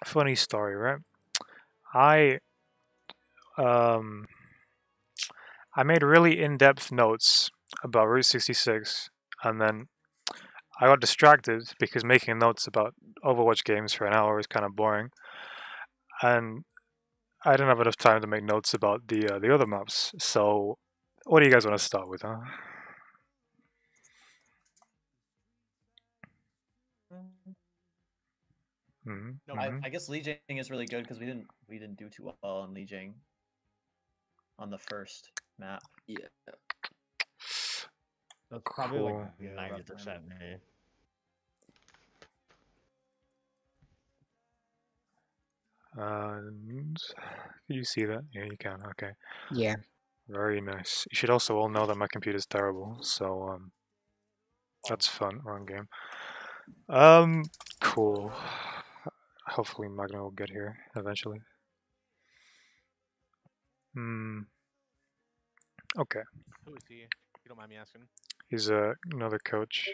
funny story, right? I um I made really in-depth notes about Route 66, and then I got distracted because making notes about Overwatch games for an hour is kind of boring, and I didn't have enough time to make notes about the other maps. So, what do you guys want to start with, huh? No, I guess Lijiang is really good because we didn't do too well on Lijiang on the first map. Yeah. That's probably Cool. like 90% me. And can you see that? Yeah, you can. Okay. Yeah. Very nice. You should also all know that my computer's terrible, so that's fun. Wrong game. Cool. Hopefully Magna will get here eventually. Okay. Who is he? If you don't mind me asking. He's another coach.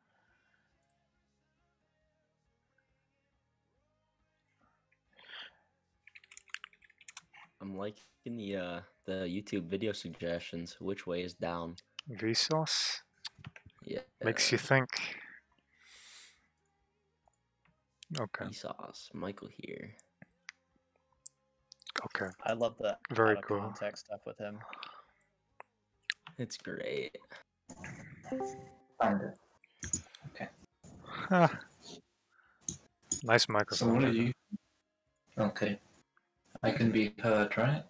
I'm liking the YouTube video suggestions. Which way is down? Vsauce? Yeah. Makes you think. Okay. Vsauce. Michael here. Okay. I love the Very out of cool. context stuff with him. It's great. Find it. Okay. Nice So microphone. what are you? Okay. I can be heard, right?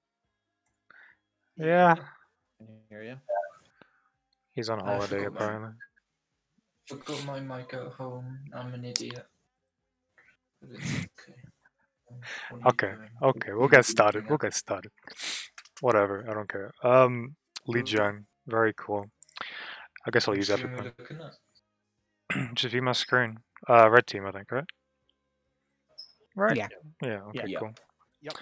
Yeah. Can you hear you? He's on I holiday forgot apparently. Forgot my mic at home. I'm an idiot. But it's okay. What are you Okay. doing? Okay. We'll get started. We'll get started. Whatever. I don't care. Li Jiang. Very cool. I guess I'll Which use team are we everything. looking at? Just view my screen. Red team, I think, right? Right? Yeah. Yeah, okay, Yeah. cool. Yep.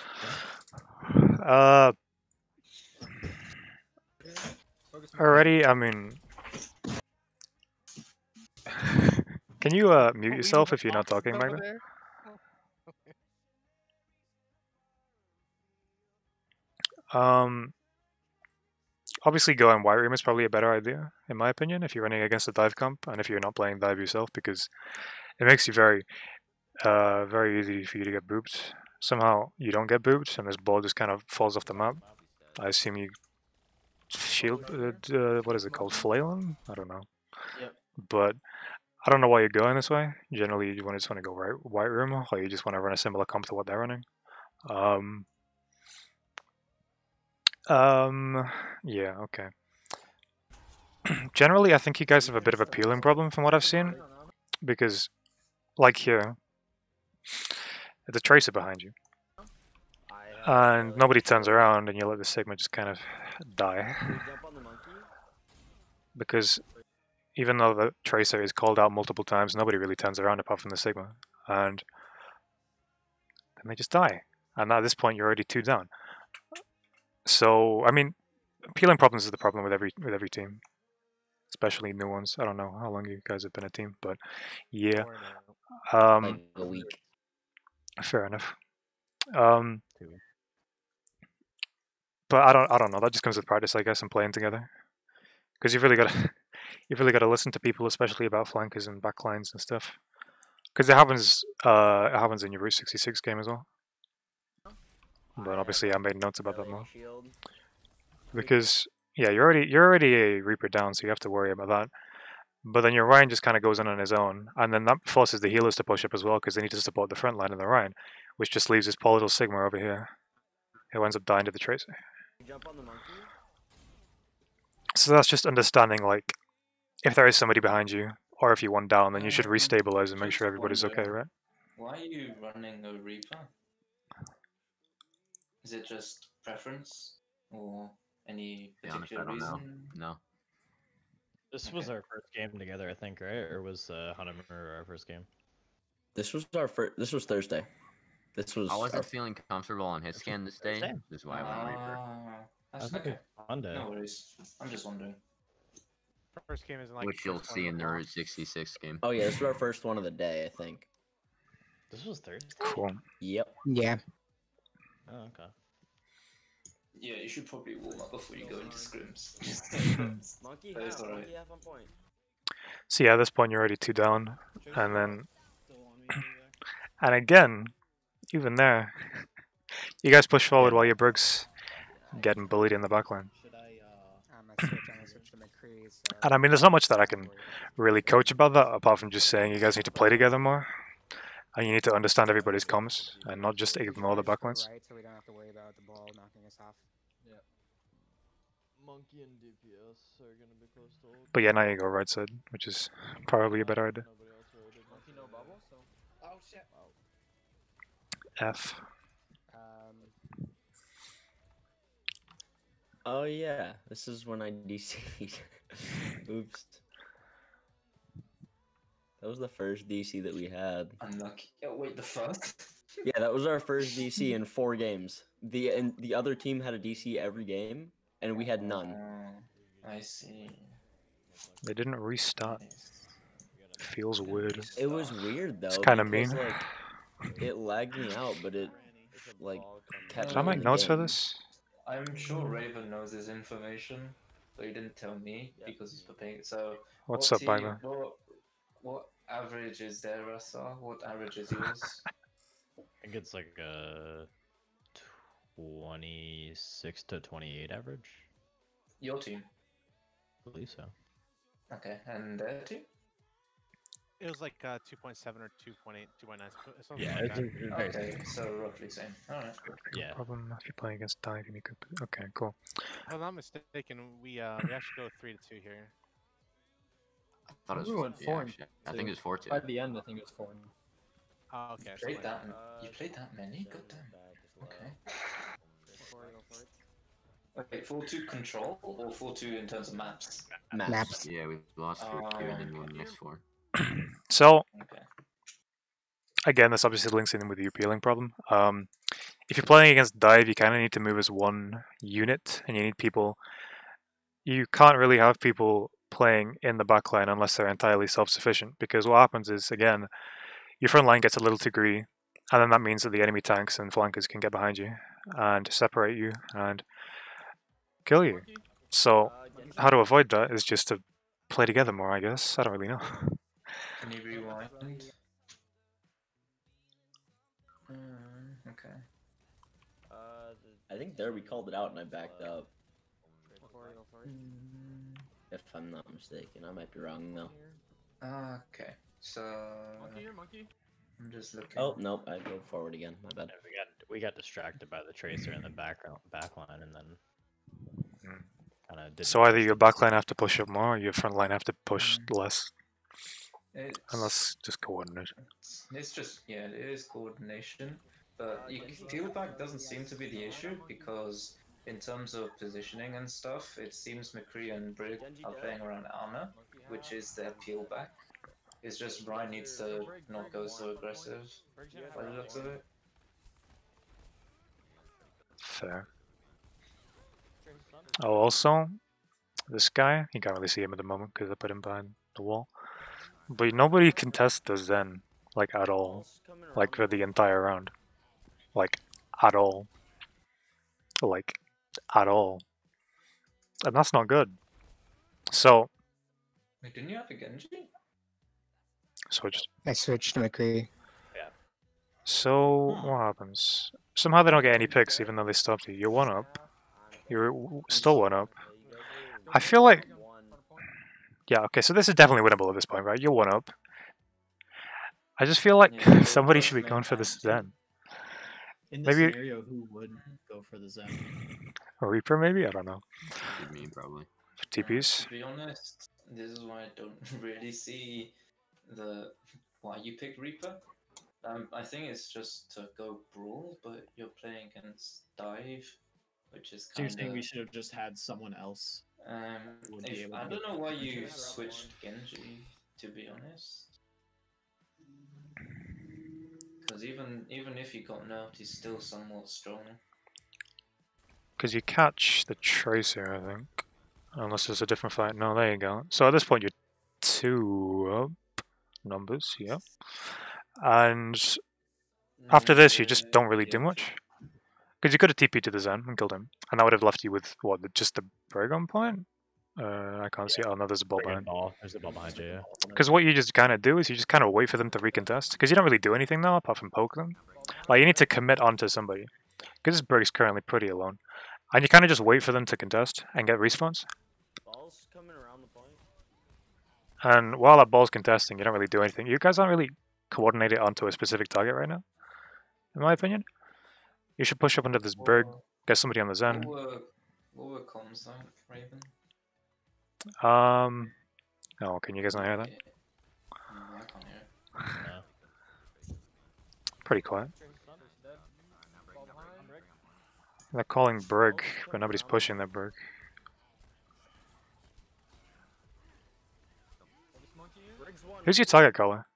Already, I mean... Can you mute yourself if you're not talking, Magda? Obviously going white room is probably a better idea, in my opinion, if you're running against a dive comp, and if you're not playing dive yourself, because it makes you very easy for you to get booped. Somehow you don't get booped, and this ball just kind of falls off the map. I assume you shield, what is it called, flail him? I don't know. Yep. But I don't know why you're going this way. Generally, you just want to go white room, or you just want to run a similar comp to what they're running. Yeah, okay. Generally, I think you guys have a bit of a peeling problem from what I've seen, because, like here, there's a tracer behind you, and nobody turns around, and you let the Sigma just kind of die. Because even though the tracer is called out multiple times, nobody really turns around apart from the Sigma, and then they just die. And at this point, you're already 2 down. So, I mean, peeling problems is the problem with every team, especially new ones. I don't know how long you guys have been a team, but yeah. Like a week. Fair enough. But I don't know. That just comes with practice, I guess, and playing together. Because you've really got to listen to people, especially about flankers and backlines and stuff. Because it happens in your Route 66 game as well. But obviously, I made notes about that more. Because yeah, you're already a Reaper down, so you have to worry about that. But then your Ryan just kind of goes in on his own, and then that forces the healers to push up as well because they need to support the front line of the Ryan, which just leaves this poor little Sigma over here, who ends up dying to the Tracer. So that's just understanding, like, if there is somebody behind you, or if you want down, then you should restabilize and make sure everybody's okay, right? Why are you running a Reaper? Is it just preference, or any particular reason? No. This was our first game together, I think, right? Or was Hanamura our first game? This was our first. This was Thursday. This was. I wasn't feeling comfortable on his scan this day. This is why I went Reaper. That's That's okay. Monday. No worries. I'm just wondering. First game is like. Which you'll see in the Route 66 game. Oh yeah, this was our first one of the day, I think. This was Thursday? Cool. Yep. Yeah. Oh, okay. Yeah, you should probably warm up before you go into scrims. Monkey That is half, alright. monkey half on point. So yeah, at this point you're already 2 down, and then Still on me, Zach. and again, even there, you guys push forward Yeah. while your Briggs getting bullied in the backline. Should I I'm gonna switch to McCree. So And I mean, there's not much that I can really coach about that, apart from just saying you guys need to play together more, and you need to understand everybody's comms, and not just ignore the backlines. Right, so we don't have to worry about the ball knocking us off. Monkey and DPS are gonna be close to ult. But yeah, now you go right side, which is probably a better idea. Nobody else really did Monkey no bubble, so. Oh shit. F. Oh yeah, this is when I DC'd. Oops. That was the first DC that we had. Unlucky. Oh, wait, the first? Yeah, that was our first DC in 4 games. The other team had a DC every game, and we had none. I see. They didn't restart. Nice. Feels weird. It was weird though. It's kinda because, mean. Like, it lagged me out, but it like kept. Can I me make in the notes for game. this? I'm sure Raven knows this information, but he didn't tell me because he's preparing. So, What's what up, Bagman? What average is there, Rasa? What average is yours? I think it's like a 26 to 28 average. Your team. I believe so. Okay, and their team? It was like 2.7 or 2.8, 2.9. Something Yeah, like it's, that. it's very Okay, so roughly same. Alright. Yeah. Problem if you're playing against Dive and you could. Okay, cool. If I'm not mistaken, we actually go 3-2 here. I thought it was We went yeah, 4 and actually, I think it was 4-2. By the end, I think it was 4. Oh, okay. You so played like- that? You played that many? Goddamn. Okay. Wait, 4-2 control or 4-2 in terms of maps? Maps. Yeah, we lost 4-2 and then we won the next 4. So Okay. again, this obviously links in with the appealing problem. If you're playing against Dive, you kind of need to move as one unit, and you need people. You can't really have people playing in the backline unless they're entirely self-sufficient, because what happens is, again, your front line gets a little too greedy, and then that means that the enemy tanks and flankers can get behind you and separate you and kill you. So how to avoid that is just to play together more, I guess. I don't really know. Can you rewind? Okay. I think there we called it out and I backed up. If I'm not mistaken, I might be wrong though. Okay, so I'm just looking. Oh nope, I go forward again. My bad. Yeah, we got distracted by the tracer in the backline, and then kind of. So either your backline have to push up more, or your front line have to push less. And that's just coordination. It's just, yeah, it is coordination, but field back doesn't seem to be the issue because in terms of positioning and stuff, it seems McCree and Brig are playing around armor, which is their peel back. It's just Ryan needs to not go so aggressive by the looks of it. Fair. Oh, also, this guy, you can't really see him at the moment because I put him behind the wall. But nobody contests the Zen, like, at all. Like, for the entire round. Like, at all. Like, at all. And that's not good. So, Wait, didn't you have a Genji? switched. I switched to McCree. So, what happens? Somehow they don't get any picks even though they stopped you. You're 1 up. You're still 1 up. I feel like... Yeah, okay, so this is definitely winnable at this point, right? You're 1 up. I just feel like Yeah, somebody both should be main going for this tanks. Zen. In this Maybe- scenario, who would go for the Zen? A Reaper, maybe? I don't know. Good me, probably. For TPs? To be honest, this is why I don't really see why you pick Reaper. I think it's just to go brawl, but you're playing against Dive, which is Do you kind think we of. should have just had someone else? Would be able I to don't know pick why the you Genji? switched Genji, to be honest. Because even if he got nerfed, he's still somewhat strong. Because you catch the Tracer, I think. Unless there's a different fight. No, there you go. So at this point, you're 2 up. Numbers, yeah. And After this, you just don't really do much. Because you could have TP'd to the Zen and killed him. And that would have left you with, what, just the Brig on point? I can't see. Oh, no, there's a ball behind. There's a ball behind you, yeah. Because what you just kind of do is you just kind of wait for them to recontest. Because you don't really do anything now, apart from poke them. Like, you need to commit onto somebody. Because this Brig's currently pretty alone. And you kind of just wait for them to contest and get respawns. Ball's coming around the point. And while that ball's contesting, you don't really do anything. You guys aren't really coordinated onto a specific target right now, in my opinion. You should push up under this Brig, get somebody on the Zen. What were comms though, Raven? Oh, can you guys not hear that? I can't hear it. Pretty quiet. They're calling Brig, but nobody's pushing that Brig. Who's your target caller?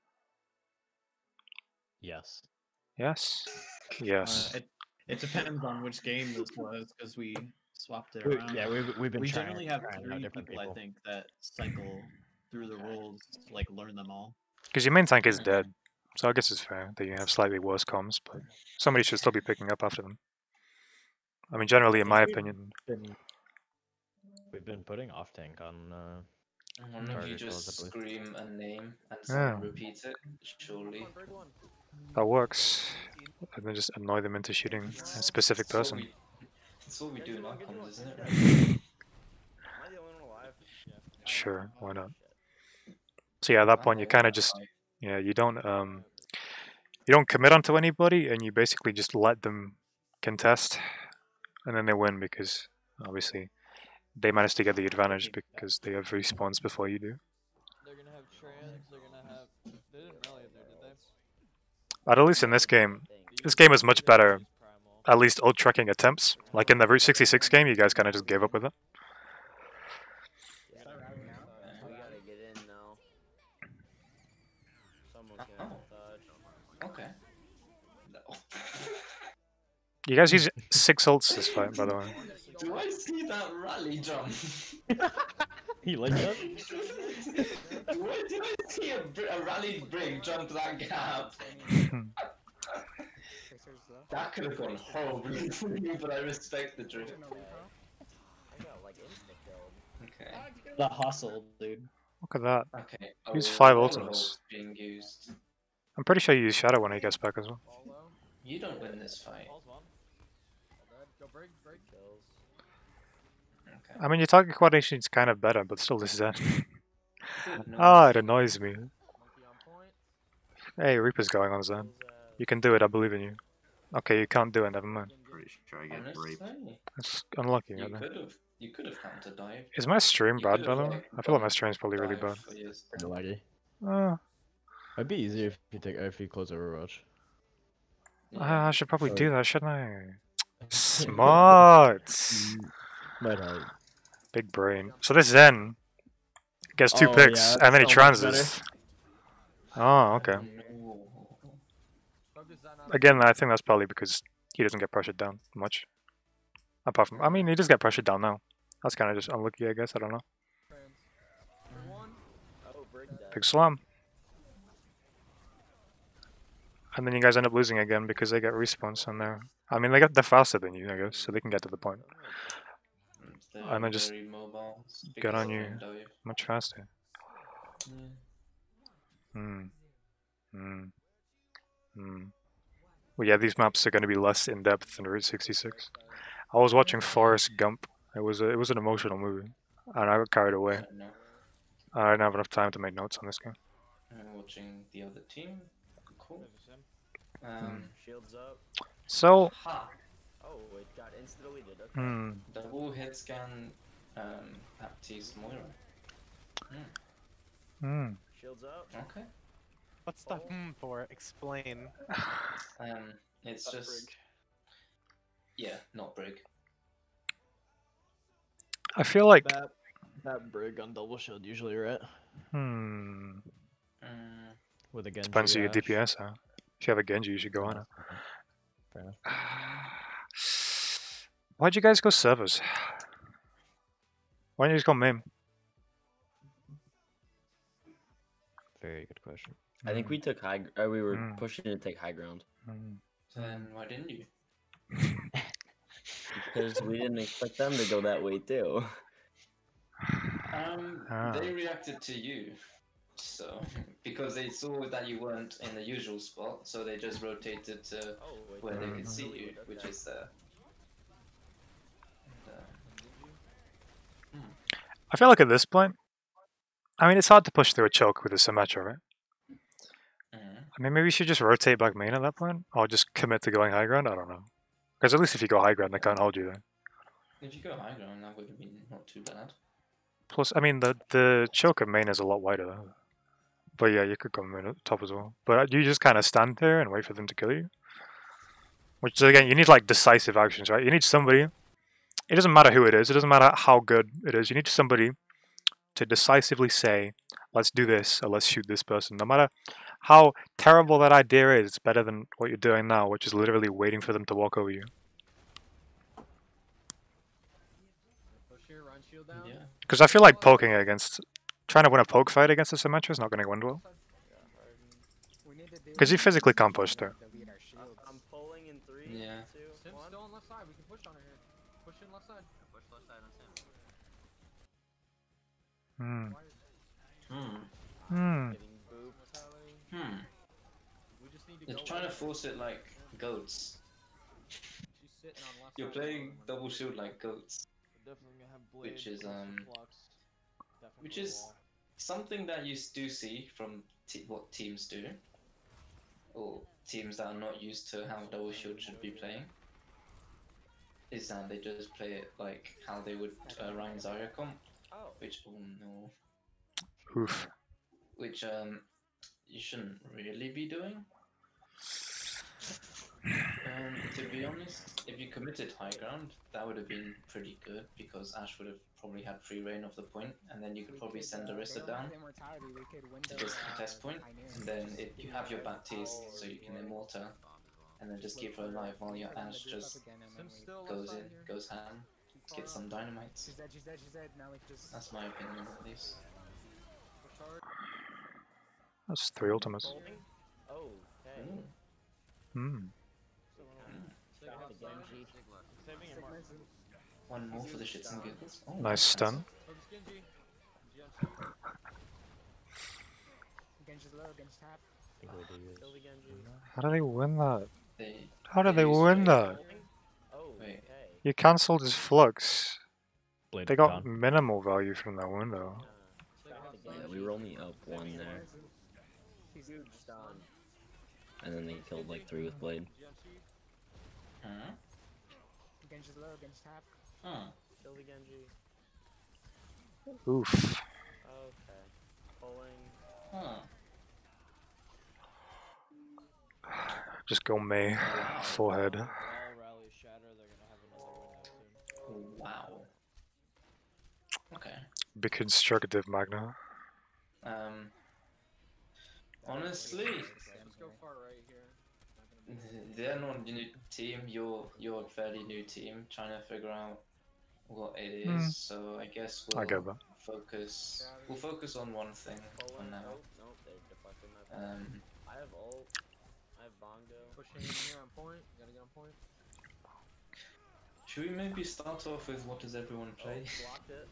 Yes. Yes? Yes. It depends on which game this was, because we swapped it We- around. yeah, we've been We trying- generally have trying out 3 different people, I think, that cycle through the roles, to, like, learn them all. Because your main tank is dead, so I guess it's fair that you have slightly worse comms, but somebody should still be picking up after them. I mean, generally, in my opinion, We've been putting off tank on. One of you target calls, just I believe. scream a name and Yeah. someone repeat it, surely. that works. And then just annoy them into shooting a specific person. That's what we do in our comms, isn't it? Right? Am I the only one alive? Sure, why not? So yeah, at that point, you kind of just, yeah, you don't commit onto anybody, and you basically just let them contest, and then they win because obviously they managed to get the advantage because they have respawns before you do. They're gonna have trans, they're gonna have... They didn't rally there, did they? But at least in this game is much better. At least ult tracking attempts. Like in the Route 66 game, you guys kind of just gave up with it. Yeah, we gotta get in now. Someone's gonna touch. Okay. No. You guys use 6 ults this fight, by the way. Do I see that rally jump? He like that? Did I see a rallied Brig jump that gap? That could have gone horribly for me, but I respect the drift. I got like insta killed. Okay. The hustle, dude. Look at that. Okay. Use oh, 5 all of ultimates. ults being used. I'm pretty sure you use Shadow when he gets back as well. You don't win this fight. Kills. Okay. I mean, your target coordination is kind of better, but still this is that. No. Ah, it annoys me. Hey, Reaper's going on Zen. You can do it, I believe in you. Okay, you can't do it, never mind. Pretty sure I get raped. Honestly, That's unlucky, you right there. could have counter dived. Is my stream You bad, could've, by the way? like, I feel like my stream's probably really bad. dived for your Pretty laggy. Oh, It'd be easier if you close Overwatch. I should probably do that, shouldn't I? Smart! Might hard. Big brain. So this Zen gets 2 Oh, picks, yeah, and then he that's so much transes. Oh, okay. No. Again, I think that's probably because he doesn't get pressured down much. Apart from, I mean, he does get pressured down now. That's kind of just unlucky, I guess. I don't know. Oh, Brig dead. Big slam. And then you guys end up losing again because they get respawns and they're faster than you, I guess, so they can get to the point They're And I just very mobile, get on because you. they can dive. much faster. Yeah. Hmm. Hmm. Hmm. Well, yeah, these maps are going to be less in depth than Route 66. I was watching Forrest Gump. It was an emotional movie, and I got carried away. I don't know. I didn't have enough time to make notes on this game. I'm watching the other team. Cool. Shields up. So, Ha! Oh, it got insta deleted. Okay. hmm. Double hit scan. Baptiste Moira. Hmm. Shields up. Okay. What's the for? Explain. It's Not just. Brig. Yeah, not Brig. I feel like. That Brig on double shield usually, right? Hmm. With a Genji. Depends who your Ashe. DPS are. If you have a Genji, you should go on it. Fair enough. Why'd you guys go servers? Why don't you just go main? Very good question. I think we took high. We were Mm. pushing to take high ground Then why didn't you? because we didn't expect them to go that way too. They reacted to you, so because they saw that you weren't in the usual spot, so they just rotated to where they could see you, which is there. I feel like at this point, I mean, it's hard to push through a choke with a Symmetra, right? I mean, maybe you should just rotate back main at that point, or just commit to going high ground. I don't know, because at least if you go high ground, they can't hold you there. If you go high ground, that would have been not too bad. Plus, I mean, the choke at main is a lot wider though. But yeah, you could come in at the top as well. But you just kind of stand there and wait for them to kill you. Which again, you need like decisive actions, right? You need somebody. It doesn't matter who it is. It doesn't matter how good it is. You need somebody to decisively say, "Let's do this," or "Let's shoot this person." No matter how terrible that idea is, it's better than what you're doing now, which is literally waiting for them to walk over you. Because I feel like poking it against, trying to win a poke fight against a Symmetra is not going to win well. Because you physically can't push through. I'm pulling in 3, Yeah. 2, Sim's 1. still on left side. We can push on her here. Push in left side. Push left side on Sim. Getting booped. We just need to They're go trying to with her. force it like goats. She's sitting on left You're side. playing double shield like goats, Definitely gonna have blade. which is Definitely which is something that you do see from what teams do, or teams that are not used to how double shield should be playing, is that they just play it like how they would Ryan Zarya comp, which oh no, Oof. which you shouldn't really be doing. To be honest, if you committed high ground, that would have been pretty good because Ash would have probably had free reign of the point, and then you could probably send Arissa down to just contest point, and then you have your back tees so you can immortal, and then just keep her alive while your Ash just goes in, goes ham, gets some dynamites. She's dead, she's dead, she's dead. Now we just... That's my opinion at least. That's 3 ultimates. Oh, okay. One more for the shits and giggles. Oh, Nice stun. Genji's low, Genji's tap. How do they win that? They How did they win that? Wait. You cancelled his flux. Blade They got gone. minimal value from that window. Yeah, we were only up 1 there. And then they killed like 3 with blade. Genji's low, Genji's tap. Kill the Genji. Oof. Okay. Pulling. Just go Mei. Forehead. All rallies shatter, they're gonna have another window soon. Wow. Okay. Be constructive, Magna. Honestly, Let's go far right here. they're not a new team. You're a fairly new team, trying to figure out what it is. So I guess I get that. we'll focus on one thing for now. Nope, they deflected my point. I have ult. I have Bongo. Pushing in here on point. Gotta get on point. Should we maybe start off with what does everyone play? Blocked it.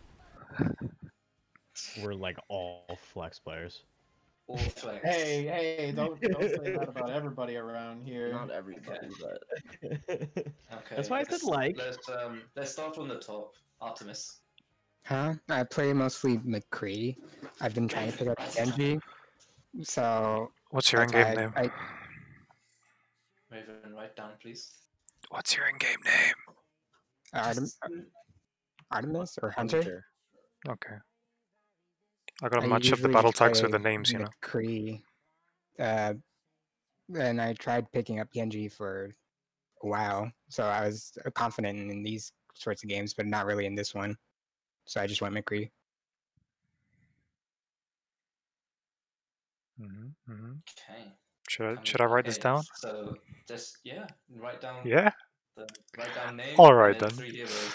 We're like all flex players. Or flex? Hey, don't say that about everybody around here. Not everybody, but Okay. That's why I said like. Let's start from the top. Artemis. Huh? I play mostly McCree. I've been trying to pick up Genji. So... What's your in-game name? Raven, write down, please. What's your in-game name? Artemis or Hunter? Okay. I gotta match up the battle tags with the names, you know. McCree. And I tried picking up Genji for a while, so I was confident in these sorts of games, but not really in this one. So I just went McCree. Okay. Should I write this down? So just write down. Yeah. Write down name. All right and then then. 3 heroes.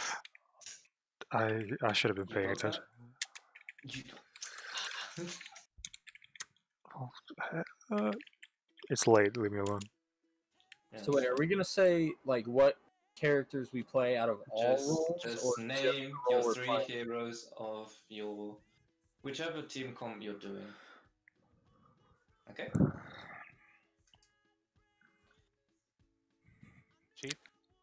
I should have been paying attention. It's late. Leave me alone. So wait, are we gonna say like what characters we play out of all roles, Just or name the your role we're 3 playing? heroes of your whichever team comp you're doing. Okay. Chief.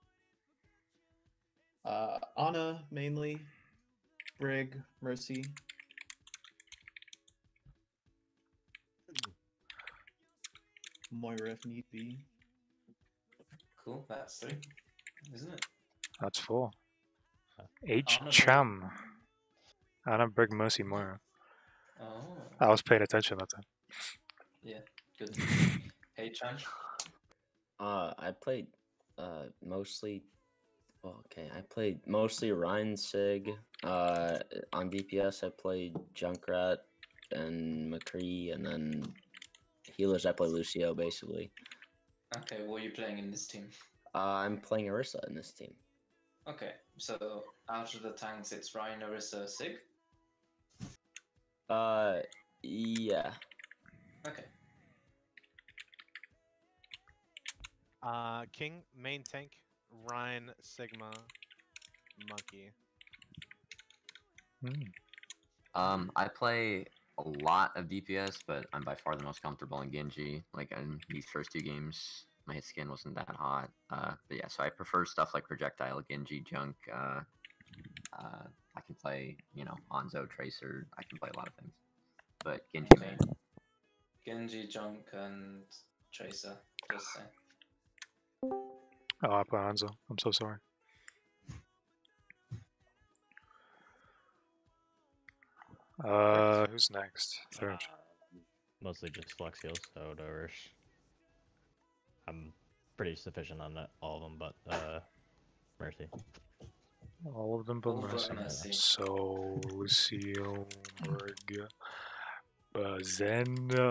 Ana mainly, Brig, Mercy. Moira if need be. Cool, that's 3, isn't it? That's 4. H. Anna Cham. Anna Brig Mercy Moira. Oh. I was paying attention that time. Yeah, good. Hey, Chan. I played mostly. Okay, I played mostly Ryan Sig. On DPS, I played Junkrat and McCree, and then healers, I play Lucio basically. Okay, what are you playing in this team? I'm playing Orisa in this team. Okay, so out of the tanks, it's Ryan, Orisa, Sig? Yeah. Okay. King, main tank, Ryan, Sigma, Monkey. I play a lot of DPS, but I'm by far the most comfortable in Genji. Like in these first 2 games, my hit scan wasn't that hot. But yeah, so I prefer stuff like Projectile, Genji, Junk. I can play, Hanzo, Tracer. I can play a lot of things, but Genji main. Genji, Junk, and Tracer. Just say. Oh, I play Hanzo. I'm so sorry. Who's next? Third. Mostly just flex heals, so whatever. I'm pretty sufficient on all of them, but Mercy. All of them but Mercy. So Lucio, Brig, Zen.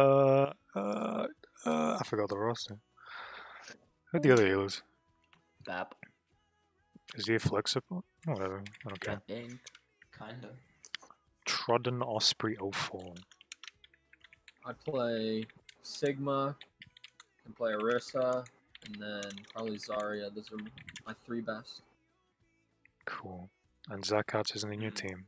I forgot the roster. Who are the other healers? Bap. Is he a flexible? Whatever. I don't care. Kinda. Trodden Osprey 04. I play Sigma, and play Orisa, and then probably Zarya. Those are my 3 best. Cool. And Zakat is in the new team.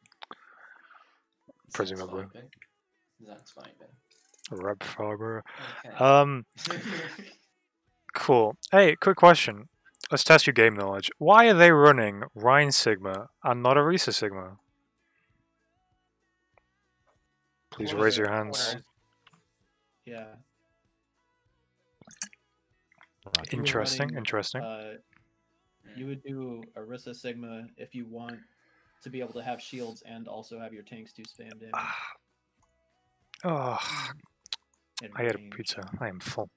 Presumably. Zach's vibing. Rep Faber. Okay. Cool. Hey, quick question. Let's test your game knowledge. Why are they running Rhine Sigma and not Orisa Sigma? Please raise your hands. Yeah. Interesting, interesting. You would do Orisa Sigma if you want to be able to have shields and also have your tanks do spam damage. Oh, in I ate a range. pizza. I am full.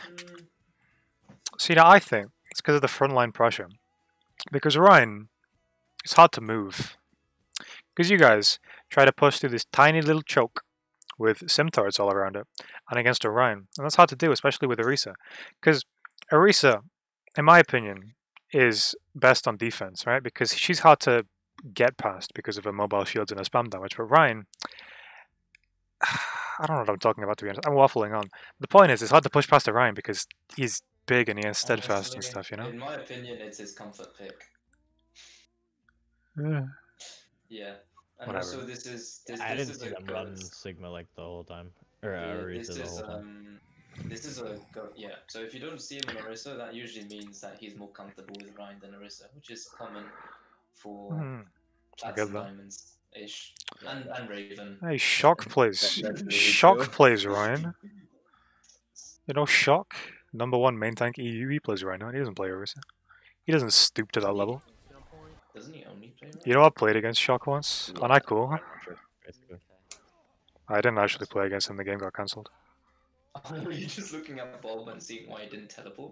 See, now I think it's because of the frontline pressure. Because Ryan, it's hard to move. Because you guys try to push through this tiny little choke with sim turrets all around it, and against Orion. And that's hard to do, especially with Orisa. Because Orisa, in my opinion, is best on defense, right? Because she's hard to get past because of her mobile shields and her spam damage. But Ryan, I don't know what I'm talking about, to be honest. I'm waffling on. The point is, it's hard to push past Orion because he's big and he has steadfast and stuff, you know? In my opinion, it's his comfort pick. Yeah. And Whatever. also, this is I didn't is see a them run Sigma like the whole time, or Yeah, Orisa the whole time. This is a yeah. So if you don't see him in Orisa, that usually means that he's more comfortable with Ryan than Orisa, which is common for Plats and Diamonds ish, and Raven. Hey, Shock plays. Shock plays Ryan. You know, Shock, #1 main tank EU, he plays Ryan. He doesn't play Orisa. He doesn't stoop to that level. Doesn't he only play Ryan? You know, I played against Shock once on iCool. I didn't actually play against him. The game got cancelled. Were you just looking at Bulb and seeing why he didn't teleport?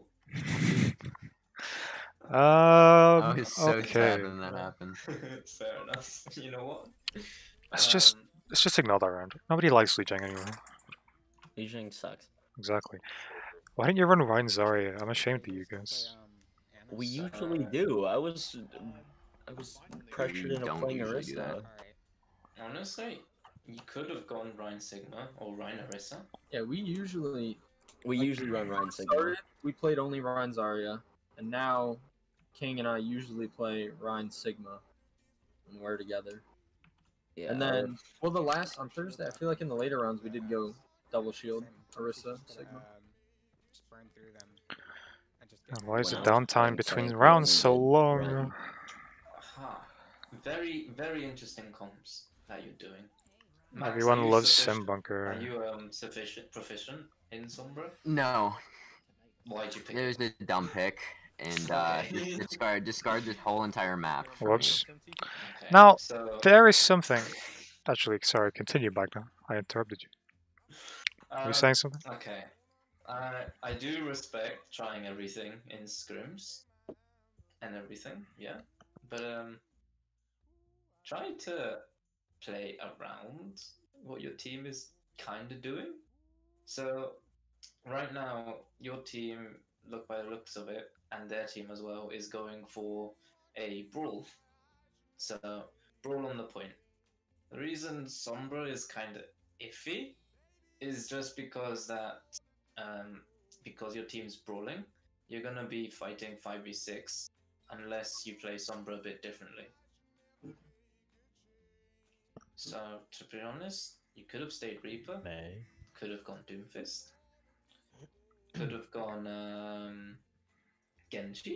I was so okay. sad when that happened. Fair enough. You know what? Let's just ignore that round. Nobody likes Li Jing anymore. Li Jing sucks. Exactly. Why didn't you run Ryan Zarya? I'm ashamed of you guys. We usually do. I was pressured into don't playing usually do that. Orisa. Honestly, You could have gone Rhine Sigma or Rhine Orisa. Yeah, we usually run Ryan Sigma. started, we played only Ryan Zarya, and now King and I usually play Ryan Sigma when we're together. Yeah. And then, well, the last on Thursday, I feel like in the later rounds we did go double shield, Orisa, Sigma. Just burn through them. And just And why is the When I was downtime playing between tank, rounds we so only did long? Ryan. Aha. Very, very interesting comps that you're doing. Max, Everyone are you loves sufficient- Simbunker. Are you proficient in Sombra? No. Why'd you pick It was a dumb pick, and Okay. discard this whole entire map. For Whoops. Me. Okay, Now, so there is something. Actually, sorry, continue back now. I interrupted you. Were you saying something? Okay. I do respect trying everything in scrims and everything, yeah. But try to play around what your team is kind of doing. So right now, your team, look by the looks of it, and their team as well, is going for a brawl. So brawl on the point. The reason Sombra is kind of iffy is just because because your team's brawling, you're gonna be fighting 5v6 unless you play Sombra a bit differently. So to be honest, you could have stayed Reaper, could have gone Doomfist, could have gone Genji.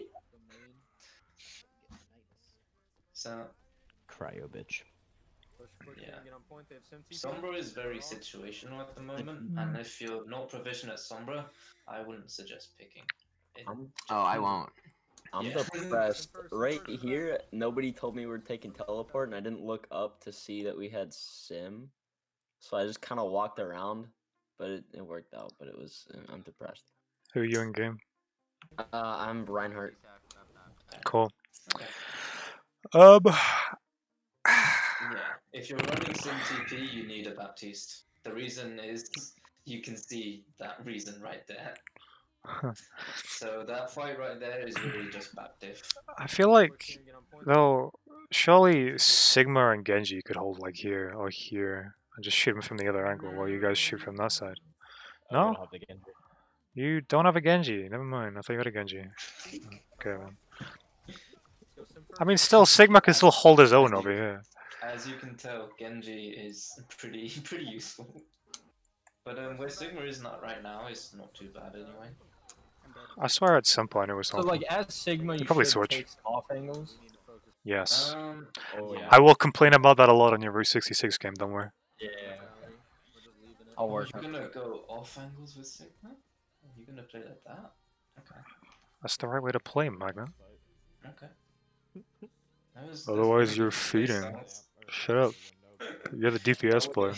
So Cryo bitch. yeah. Sombra is very situational at the moment, and if you're not proficient at Sombra, I wouldn't suggest picking it. Oh, I won't. I'm Yeah. depressed. Right here, nobody told me we were taking teleport, and I didn't look up to see that we had sim. So I just kind of walked around, but it worked out. But it was, I'm depressed. Who are you in game? I'm Reinhardt. Cool. Okay. Yeah, if you're running SimTP, you need a Baptiste. The reason is you can see that reason right there. So that fight right there is really just Baptiste. I feel like, though, surely Sigma and Genji could hold like here or here and just shoot him from the other angle while you guys shoot from that side. We No? don't have the Genji. You don't have a Genji. Never mind. I thought you had a Genji. Okay, man. I mean, still, Sigma can still hold his own over here. As you can tell, Genji is pretty useful. But where Sigma is not right now is not too bad anyway. I swear at some point it was So, helpful. like, as Sigma, They you probably should switch. take off angles. Yes. Oh, yeah. I will complain about that a lot on your Route 66 game, don't worry. Yeah. I'll work. You're gonna go off angles with Sigma? You're gonna play like that? Okay. That's the right way to play, Magna. Okay. That's Otherwise, very you're good play feeding. styles. Shut up. You're the DPS player.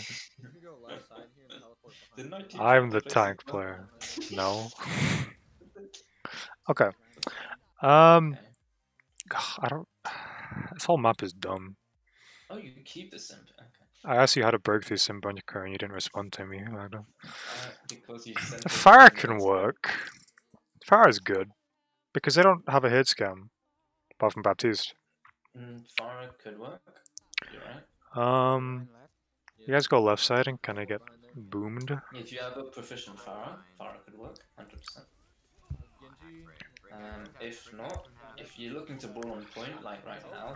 Didn't I teach you I'm how the to play tank Sigma? player. No. Okay. I don't. This whole map is dumb. Oh, you can keep the simp. Okay. I asked you how to break through Simbunker and you didn't respond to me, Magna. Because you sent it Fire in can this- work. Fire is good. Because they don't have a hit scam. Apart from Baptiste. Farah could work. You're right. You guys go left side and kind of get boomed. If you have a proficient Farah, Farah could work 100%. If not, if you're looking to brawl on point like right now,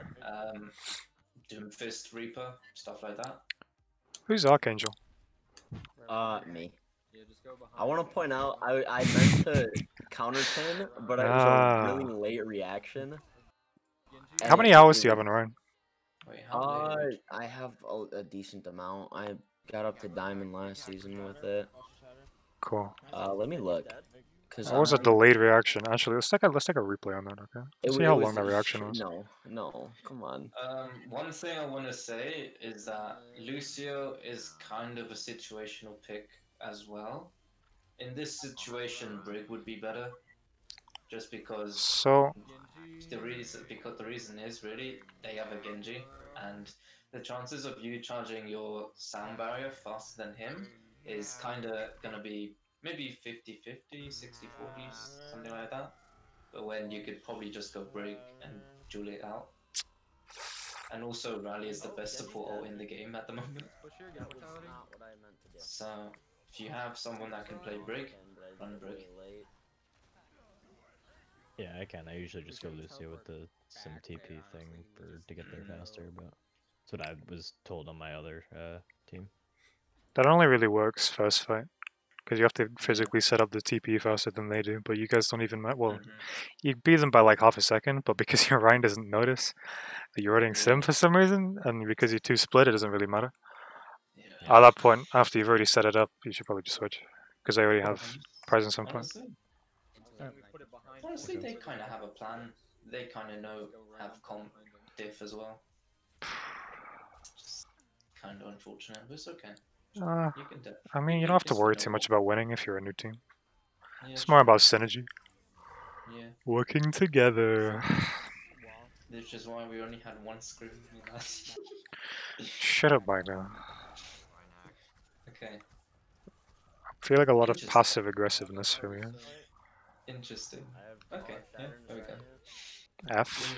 Doomfist, Reaper, stuff like that. Who's Archangel? Me. I want to point out, I meant to counter pin, but it was a really late reaction. How many hours do you have on Ryan? Wait, I have a decent amount. I got up to Diamond last season with it. Cool. Let me look. What was a delayed reaction? Actually, let's take a replay on that, okay? Let's see how long that reaction was. No, come on. One thing I want to say is that Lucio is kind of a situational pick as well. In this situation, Brig would be better, just because the reason is really they have a Genji, and the chances of you charging your sound barrier faster than him is kind of gonna be maybe 50-50, 60-40, something like that. But when you could probably just go Brig and duel it out. And also, Rally is the best support ult in the game at the moment. That was not what I meant to do. So, if you have someone that can play Brig, run Brig. Yeah, I can. I usually just go Lucio with the some TP thing to get there faster, but that's what I was told on my other team. That only really works first fight, because you have to physically set up the TP faster than they do. But you guys don't even well, you beat them by like half a second, but because your Ryan doesn't notice that you're running Sim for some reason, and because you're too split, it doesn't really matter. At that point, after you've already set it up, you should probably just switch, because they already have presence on point. Honestly, they kind of have a plan. They kind of have comp diff as well. Just kind of unfortunate, but it's okay. I mean, you don't have to worry too much about winning if you're a new team. Yeah, It's more about synergy. Yeah. Working together. Which is why we only had one scrim. Shut up by now. Okay. I feel like a lot of passive aggressiveness from you. Interesting. Okay, yeah, there we go. F.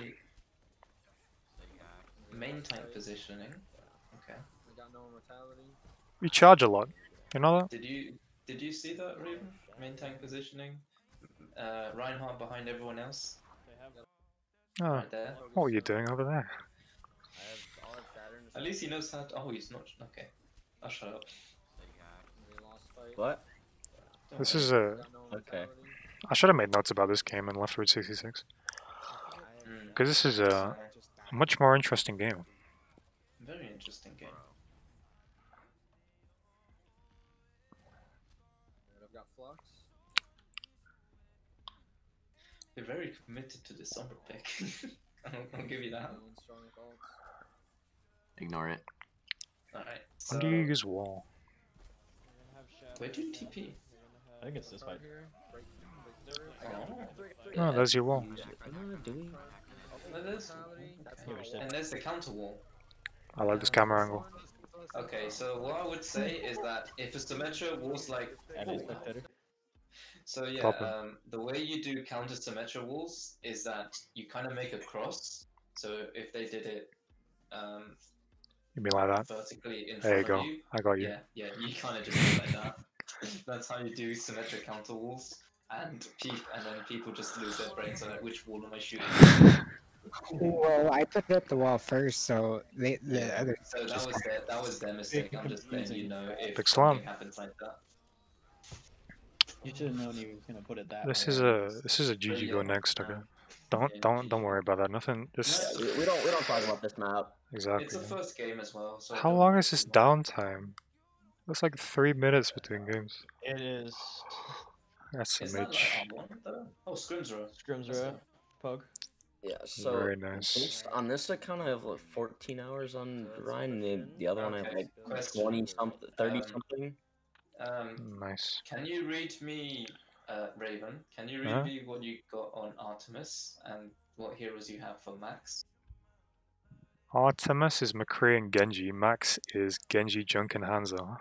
Main tank positioning. Okay. We charge a lot. You know that? Did you see that, Raven? Main tank positioning. Reinhardt behind everyone else. Oh, Right there. what are you doing over there? At least he knows how to. Oh, he's not. Okay. I'll shut up. What? This is a. Okay. I should have made notes about this game and left Route 66. Because this is a much more interesting game. Very interesting game. I've got Flux. You're very committed to the summer pick. I'll give you that. Ignore it. Alright. When do you use wall? Where do you TP? I think it's this fight. Oh, there's your wall. And there's the counter wall. I like this camera angle. Okay, so what I would say is that if a Symmetra was like... So yeah, the way you do counter Symmetra walls is that you kind of make a cross. So if they did it You mean like that? vertically in There you front go. of you... I got you. Yeah, you kind of just do it like that. That's how you do symmetric counter walls. And then people just lose their brains on it. Which wall am I shooting? Well, I put up the wall first, so the other. So that was their mistake. I'm just letting you know if Big something happens like that. You should have known he was gonna put it that This way. is a GG go next. Okay. Don't worry about that. Nothing. This. Yeah, we don't talk about this map. Exactly. It's the first game as well. So How long is this downtime? Looks like 3 minutes between games. It is. That's a Is that Mitch. like R1 though? Oh, scrims are. Scrims Pug. Yeah, so Very nice. on this account I have like 14 hours on Ryan, and the other one I have like 20 something, 30 something. Nice. Can you read me, Raven? Can you read me what you got on Artemis and what heroes you have for Max? Artemis is McCree and Genji. Max is Genji, Junk, and Hanzo.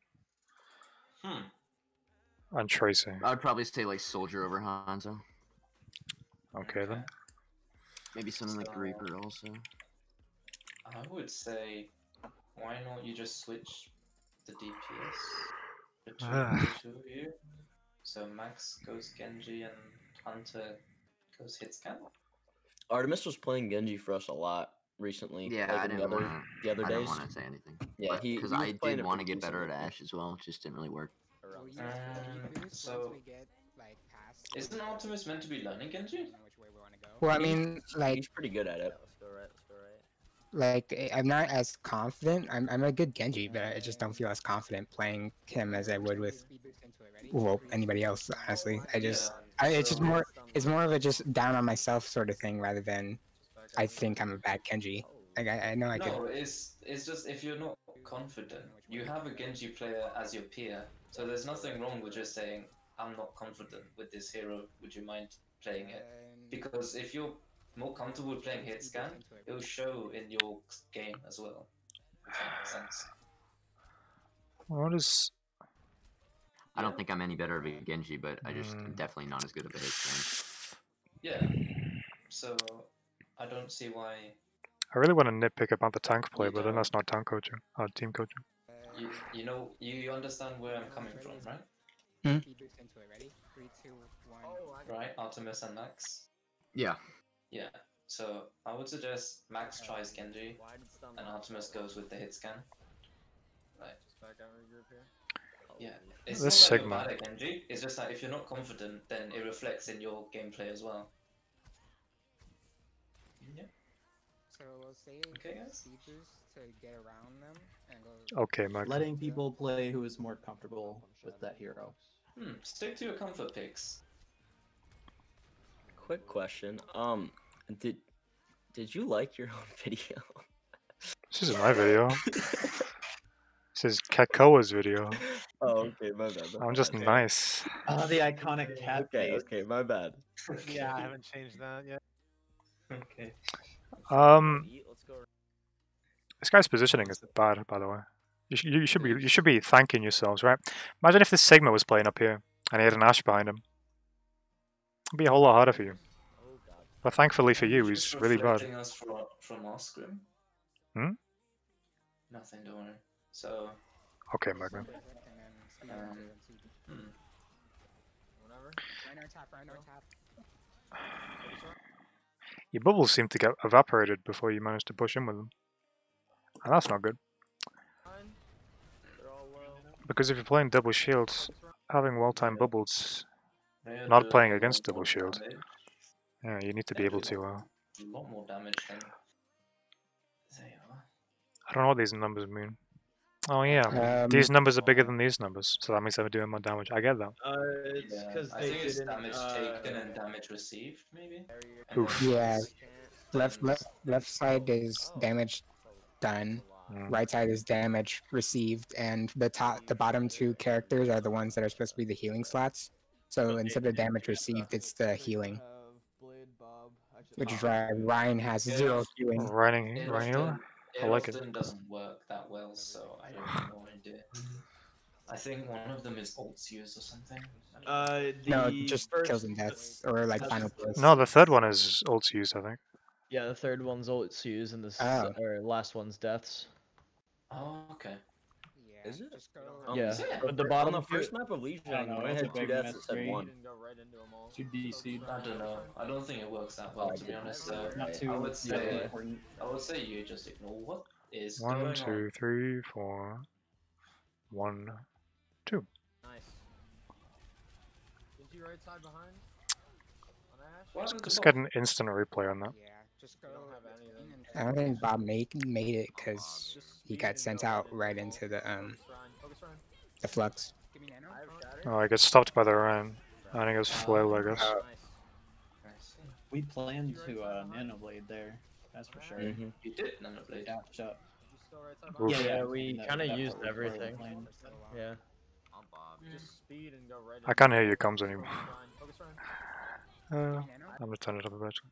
And Tracer. I'd probably say like Soldier over Hanzo. Okay then. Maybe something like Reaper also. I would say, why not you just switch the DPS between the two of you? So Max goes Genji and Hunter goes Hitscan? Artemis was playing Genji for us a lot recently. Yeah, like I didn't the other I days. didn't want to say anything. Yeah, because I did want to get better at Ashe as well. It just didn't really work. So, isn't Artemis meant to be learning Genji? Well, I mean, like he's pretty good at it. Like I'm not as confident. I'm a good Genji, but I just don't feel as confident playing him as I would with anybody else. Honestly, it's just more. It's more of a just down on myself sort of thing rather than I think I'm a bad Genji. Like I know I can. No, it's just if you're not confident, you have a Genji player as your peer, so there's nothing wrong with just saying I'm not confident with this hero. Would you mind playing it? Because if you're more comfortable with playing hit scan, it will show in your game as well. If that makes sense. What is? I don't think I'm any better of a Genji, but I just definitely not as good of a hit scan. Yeah. So I don't see why. I really want to nitpick about the tank play, You but then that's don't. not tank coaching, team coaching. You know, you understand where I'm coming from, right? Right, Artemis and Max? Yeah. Yeah. So I would suggest Max tries Genji and Artemis goes with the hit scan. Right. Yeah. It's This not that Sigma. you're bad at Genji, it's just that if you're not confident, then it reflects in your gameplay as well. Yeah. So we'll say Okay, guys. speed boost to get around them and go. Okay, Mike. Letting people play who is more comfortable with that hero. Stick to your comfort picks. Quick question. Did you like your own video? This isn't my video. This is Kakoa's video. Oh, okay, my bad. I'm just nice. Oh, the iconic cat Okay, face. okay, my bad. Yeah, I haven't changed that yet. Okay. This guy's positioning is bad, by the way. You should be thanking yourselves, right? Imagine if this Sigma was playing up here and he had an Ashe behind him. It'd be a whole lot harder for you. But thankfully for you, he's really bad. Reflecting us from our scrim? Hmm? Nothing, don't worry. So. Okay, Magna. Your bubbles seem to get evaporated before you manage to push in with them. And that's not good. Because if you're playing double shields, having well-timed bubbles, not playing against double shield, yeah, you need to be able to. A lot more damage than. There you are. I don't know what these numbers mean. Oh yeah, these numbers are bigger than these numbers, so that means I'm doing more damage. I get that. It's because I think it's damage taken and damage received, maybe. Oof. Yeah, left side is damage done. Right side is damage received, and the bottom two characters are the ones that are supposed to be the healing slots. So instead of damage received, it's the healing. Which is why Ryan has 0 healing. Ryan healer? I like it. Often doesn't work that well, so I don't know what I do. I think one of them is ults used or something. No, just kills and deaths, or like final blows. No, the third one is ults used, I think. Yeah, the third one's ults used, and or last one's deaths. Oh, okay. Is it? Yeah, but the bottom on the first map of Legion, I had 2 deaths, it said 1. 2 DC. I don't know. I don't think it works that well, to be honest. Not too I would say important. you just ignore what is 1, going 2, on. 3, 4. 1, 2. Nice. Did you right side behind? Just get an instant replay on that. I don't think Bob made it because he got sent out right into the flux. Oh, I get stopped by the Ryan. I think it was flail, I guess. We planned to nanoblade there, that's for sure. You did nanoblade. Yeah, shut. Oof. Yeah, we kind of used everything. Yeah. I can't hear your comms anymore. I'm gonna turn it up eventually.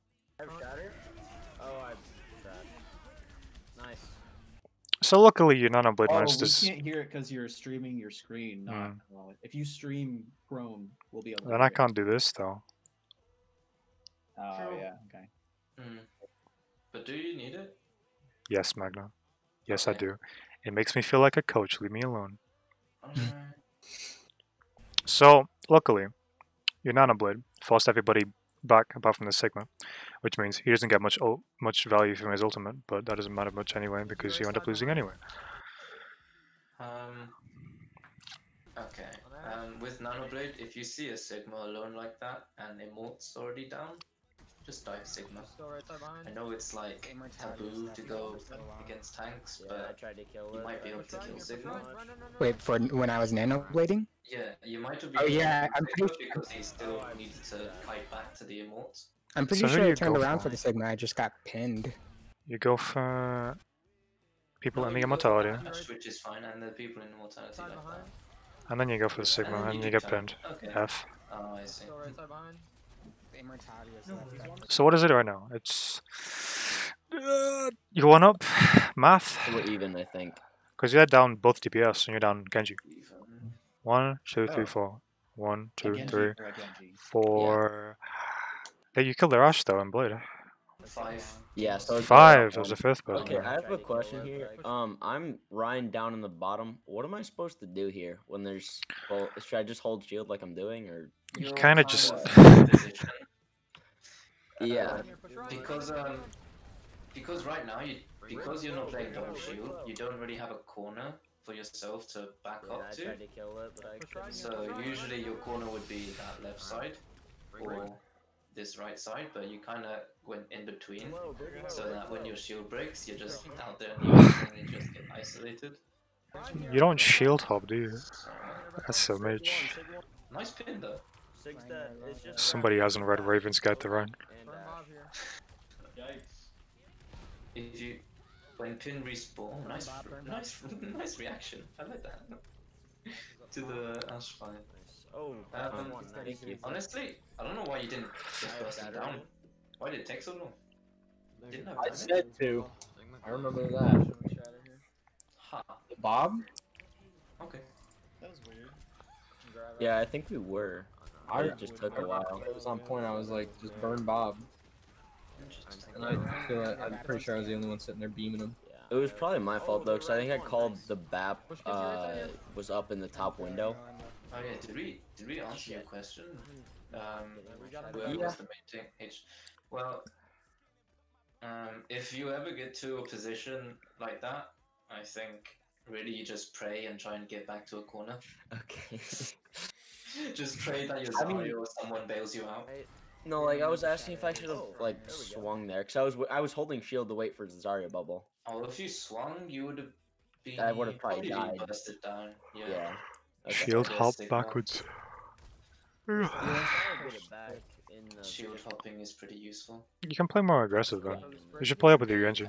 Nice. So luckily your Nanoblade Oh, managed we to... can't hear it because you're streaming your screen. Not if you stream Chrome, we'll be able to Then hear I can't do this though. Oh, yeah, okay. But do you need it? Yes, Magna. Yes, I do. It makes me feel like a coach. Leave me alone. So, luckily, your Nanoblade forced everybody back apart from the Sigma, which means he doesn't get much value from his ultimate, but that doesn't matter much anyway because you end up losing anyway. Okay. With Nanoblade, if you see a Sigma alone like that and Immort's already down, just dive Sigma. I know it's like taboo to go against tanks, but you might be able to kill Sigma. Wait, for when I was nanoblading? Yeah, you might have Oh been yeah, I'm Sigma pretty because he still needed to kite back to the Immorts. I'm pretty sure I turned around for the Sigma. I just got pinned. You go for people in the you go for Immortality, Dash, which is fine, and the people in Immortality like that. and then you go for the Sigma, then and you you do get jump. pinned. Okay. F. Oh, I see. So what is it right now? It's... you one up? Math? We're even, I think. Because you're down both DPS and you're down Genji. 1, 2, 3, 4. 1, 2, 3, 4. Yeah, you killed their Ashe though in Blade. 5. Yeah, so it's 5 was the fifth person. Okay, I have a question here. I'm Ryan down in the bottom. What am I supposed to do here when there's? Well, should I just hold shield like I'm doing, or? You kind of just. Yeah. Because right now because you're not playing double shield, you don't really have a corner for yourself to back up to. So usually your corner would be that left side or this right side, but you kind of went in between, so that when your shield breaks, you're just out there in the open and you just get isolated. You don't shield hop, do you? That's so much. Nice pin though. Somebody hasn't read Raven's Guide to Ryan. If you when pin respawn, nice reaction. I like that. To the Ash fight. Honestly, I don't know why you didn't just burst him down. Why did it take so long? Didn't have I damage. said to. I remember that. Ha. Bob? Okay. That was weird. Yeah, I think we were. It just took a while. It was on point. I was like, just burn Bob. And I feel like I'm pretty sure I was the only one sitting there beaming him. It was probably my fault though, because I think I called the BAP was up in the top window. Oh yeah, did we answer your question? Where was the main thing? Well, if you ever get to a position like that, I think really you just pray and try and get back to a corner. Okay. Just pray that your Zarya or someone bails you out. No, like I was asking if I should have like swung there, because I was holding shield to wait for the Zarya bubble. Oh, if you swung, you would have been. I would have probably died. Busted down. Yeah. Okay. Shield hop backwards. Shield hopping is pretty useful. You can play more aggressive then. You should play up with your engine.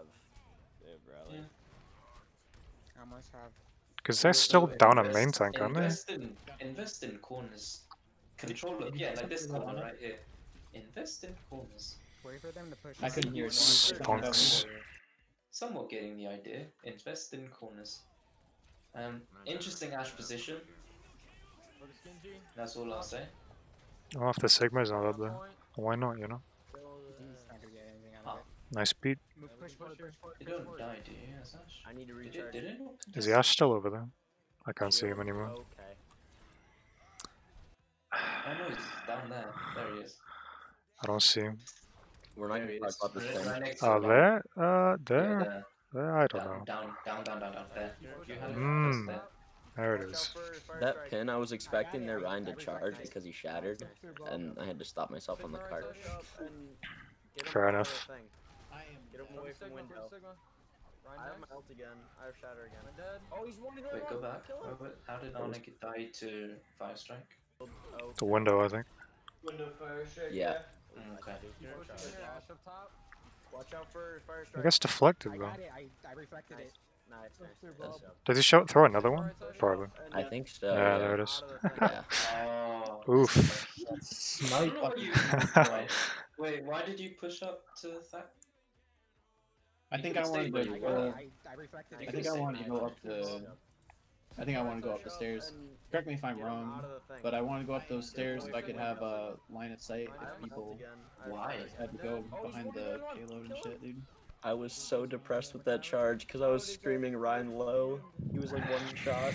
Because they're still down a main tank, aren't they? Invest in corners. Control yeah, like this corner right here. Invest in corners. Wait for them to push. I couldn't hear it. Stonks. Somewhat getting the idea. Invest in corners. Interesting Ash position. That's all I'll say. Oh, if the Sigma's not up there, why not, you know? Nice beat. You don't die, do you, as Ash? I need to recharge. Did it? Is the Ash still over there? I can't see him anymore. Oh no, he's down there. There he is. I don't see him. We're not gonna talk about this thing. Right next to Oh, him. there? Yeah, There? I don't know. down, there. You had it Hmm. there. There it is. That pin, I was expecting their Ryan to charge because he shattered, and I had to stop myself on the cart. Fair enough. Get him away from window. I have my ult again. I have shatter again. Oh, he's one. Wait, go back. Wait, how did Onik die to Fire Strike? The window, I think. Window fire strike. Yeah. Okay. Watch out for fire I strike. guess deflected though. I reflected it. Nice. Did he throw another one? Probably. I think so. Yeah, there it is. Yeah. Oh. Oof. I don't know what you Wait, why did you push up to that? I think I wanted to go. I think I wanted to go up the. I think I want to go up the stairs. Correct me if I'm wrong, but I want to go up those stairs if I could have a line of sight if people had to go behind the payload and shit, dude. I was so depressed with that charge because I was screaming Ryan low. He was like one shot.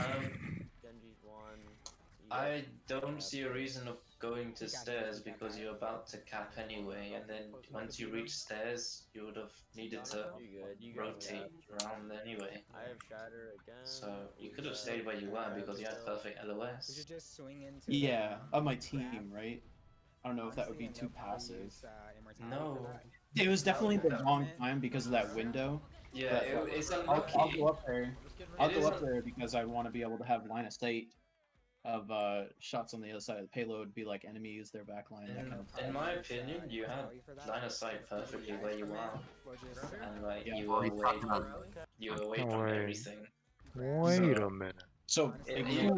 I don't see a reason of going to stairs because you're about to cap anyway, and then once you reach stairs, you would have needed to rotate around anyway. I have shatter again. So you could have stayed where you were because you had perfect LOS. Yeah, of my team, right? I don't know if that would be too passive. No. It was definitely the wrong time because of that window. Yeah, it's unlucky. I'll go up there. I'll go up there because I want to be able to have line of sight of shots on the other side of the payload, be like enemies, their backline, that kind of. In my opinion, you had line of sight perfectly where you are, and like you were away from everything. Wait a minute. So even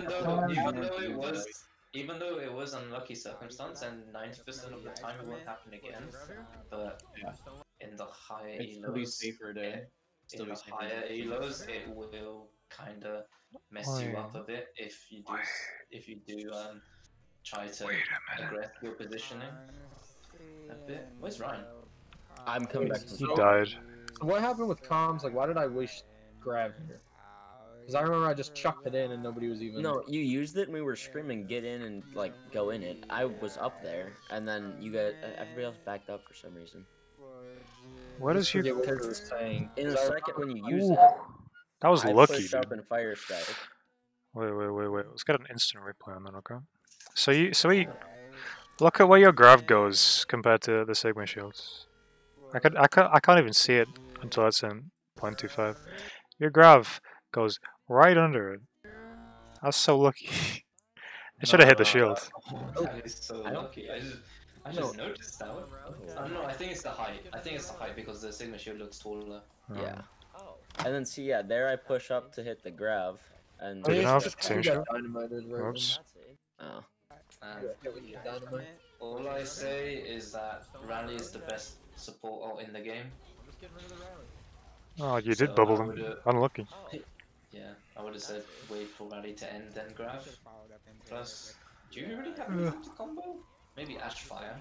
though it was unlucky circumstance, and 90% of the time it won't happen again, but in the higher elos, in the higher elos, it will kind of mess you up a bit if you do try to aggress your positioning a bit. Where's Ryan? I'm coming back to He the died. So what happened with comms? Like, why did I waste grav here? Because I remember I just chucked it in and nobody was even. No, you used it and we were screaming, get in and like go in it. I was up there and then you got everybody else backed up for some reason. What is your? Forget what we were saying. In a 'Cause I second when you use Ooh, it, that was I lucky, pushed up dude. and fire strike. Wait. Let's get an instant replay on that, okay? So you look at where your grav goes compared to the Sigma shields. I can't even see it until it's in 0.25. Your grav goes right under it. That's so lucky. It should have hit the shield. That is so lucky. I just noticed that one. I don't know. I think it's the height. I think it's the height because the Sigma shield looks taller. Yeah. And then see, yeah, there I push up to hit the grav, and Did you have just team we shield? got dynamited right Oops. oh, Dynamite. All I say is that Rally is the best support in the game. Oh, you So did bubble I them. would've- Unlucky. Yeah, I would have said wait for Rally to end, then grab. Plus, do you really have anything to combo? Maybe Ash Fire.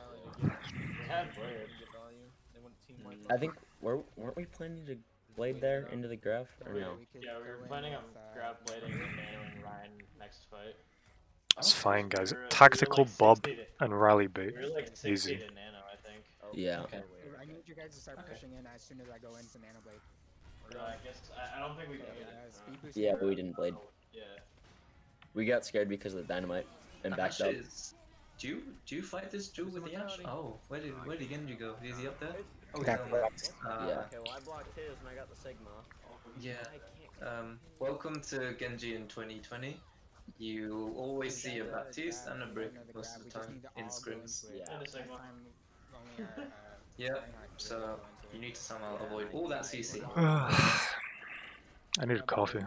I think weren't we planning to blade there into the grav or no? Yeah, we were planning on grab blading and nanoing Ryan next fight. It's fine, guys. We were Tactical like Bob 60 to- and rally bait. We were like 60 Easy. to nano, I think. Yeah. Okay. I need you guys to start pushing in as soon as I go into Nano Blade. I guess I don't think we did. Speed boost. Yeah, but we didn't blade. Yeah. We got scared because of the dynamite and backed up. Do you fight this duel with the Ash? Oh, where did Genji go? Is he up there? Oh, he's That down there. works. Yeah. Okay, well I blocked his and I got the Sigma. Yeah. Welcome to Genji in 2020. You always see a Baptiste and a Brick most of the time in scrims. Yeah. Yeah, so you need to somehow avoid all that CC. I need a coffee.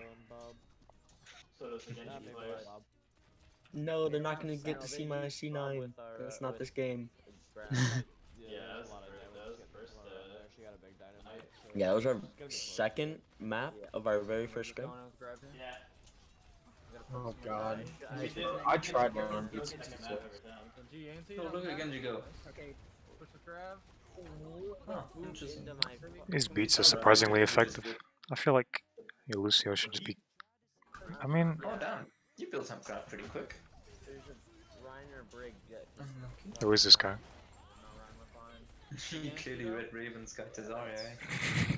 So does the Genji players. No, they're not gonna get to see my C9. That's not this game. Yeah, that's the first. Yeah, that was our second map of our very first scrim. Yeah. Oh god. I tried one on beat 66. Oh, look at Genji go. Okay. Push the grab. Oh, interesting. These beats are surprisingly effective. I feel like your Lucio should just be. I mean, Oh, damn. You built up grab pretty quick. There's a Ryan or Brig that who is this guy? You clearly read Raven's guy to Zarya, eh?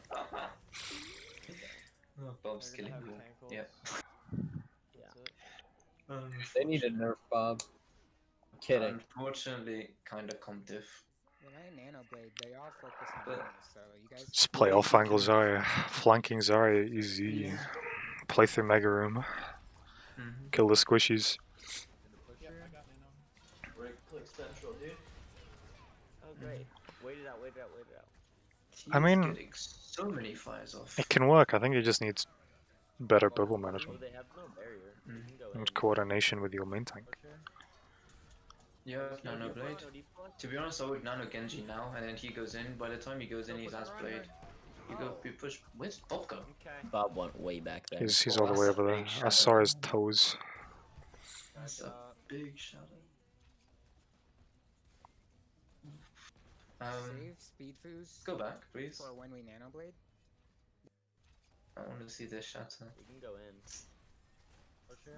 Oh, Bob's killing me. Yep. They need a nerf Bob. Kidding. Unfortunately, kinda comp diff. When I Nano Blade, they all focus on But- Nano, so you guys. Just play off angle Zarya. Flanking Zarya, easy. Play through Mega Room. Kill the squishies. Right click central, dude. Oh great. Wait it out. I mean, He's getting so many fires off. it can work. I think it just needs better bubble management They have no barrier. You can go in. and coordination with your main tank. You have Nano Blade. To be honest, I would Nano Genji now, and then he goes in. By the time he goes in, he's as Blade. You push. Where's Bob go? Bob went way back there. He's all the way over there. I saw his toes. That's a big shadow. Save speed fuse. Go back, please. For when we Nano Blade. I want to see this shatter. We can go in. Pusher.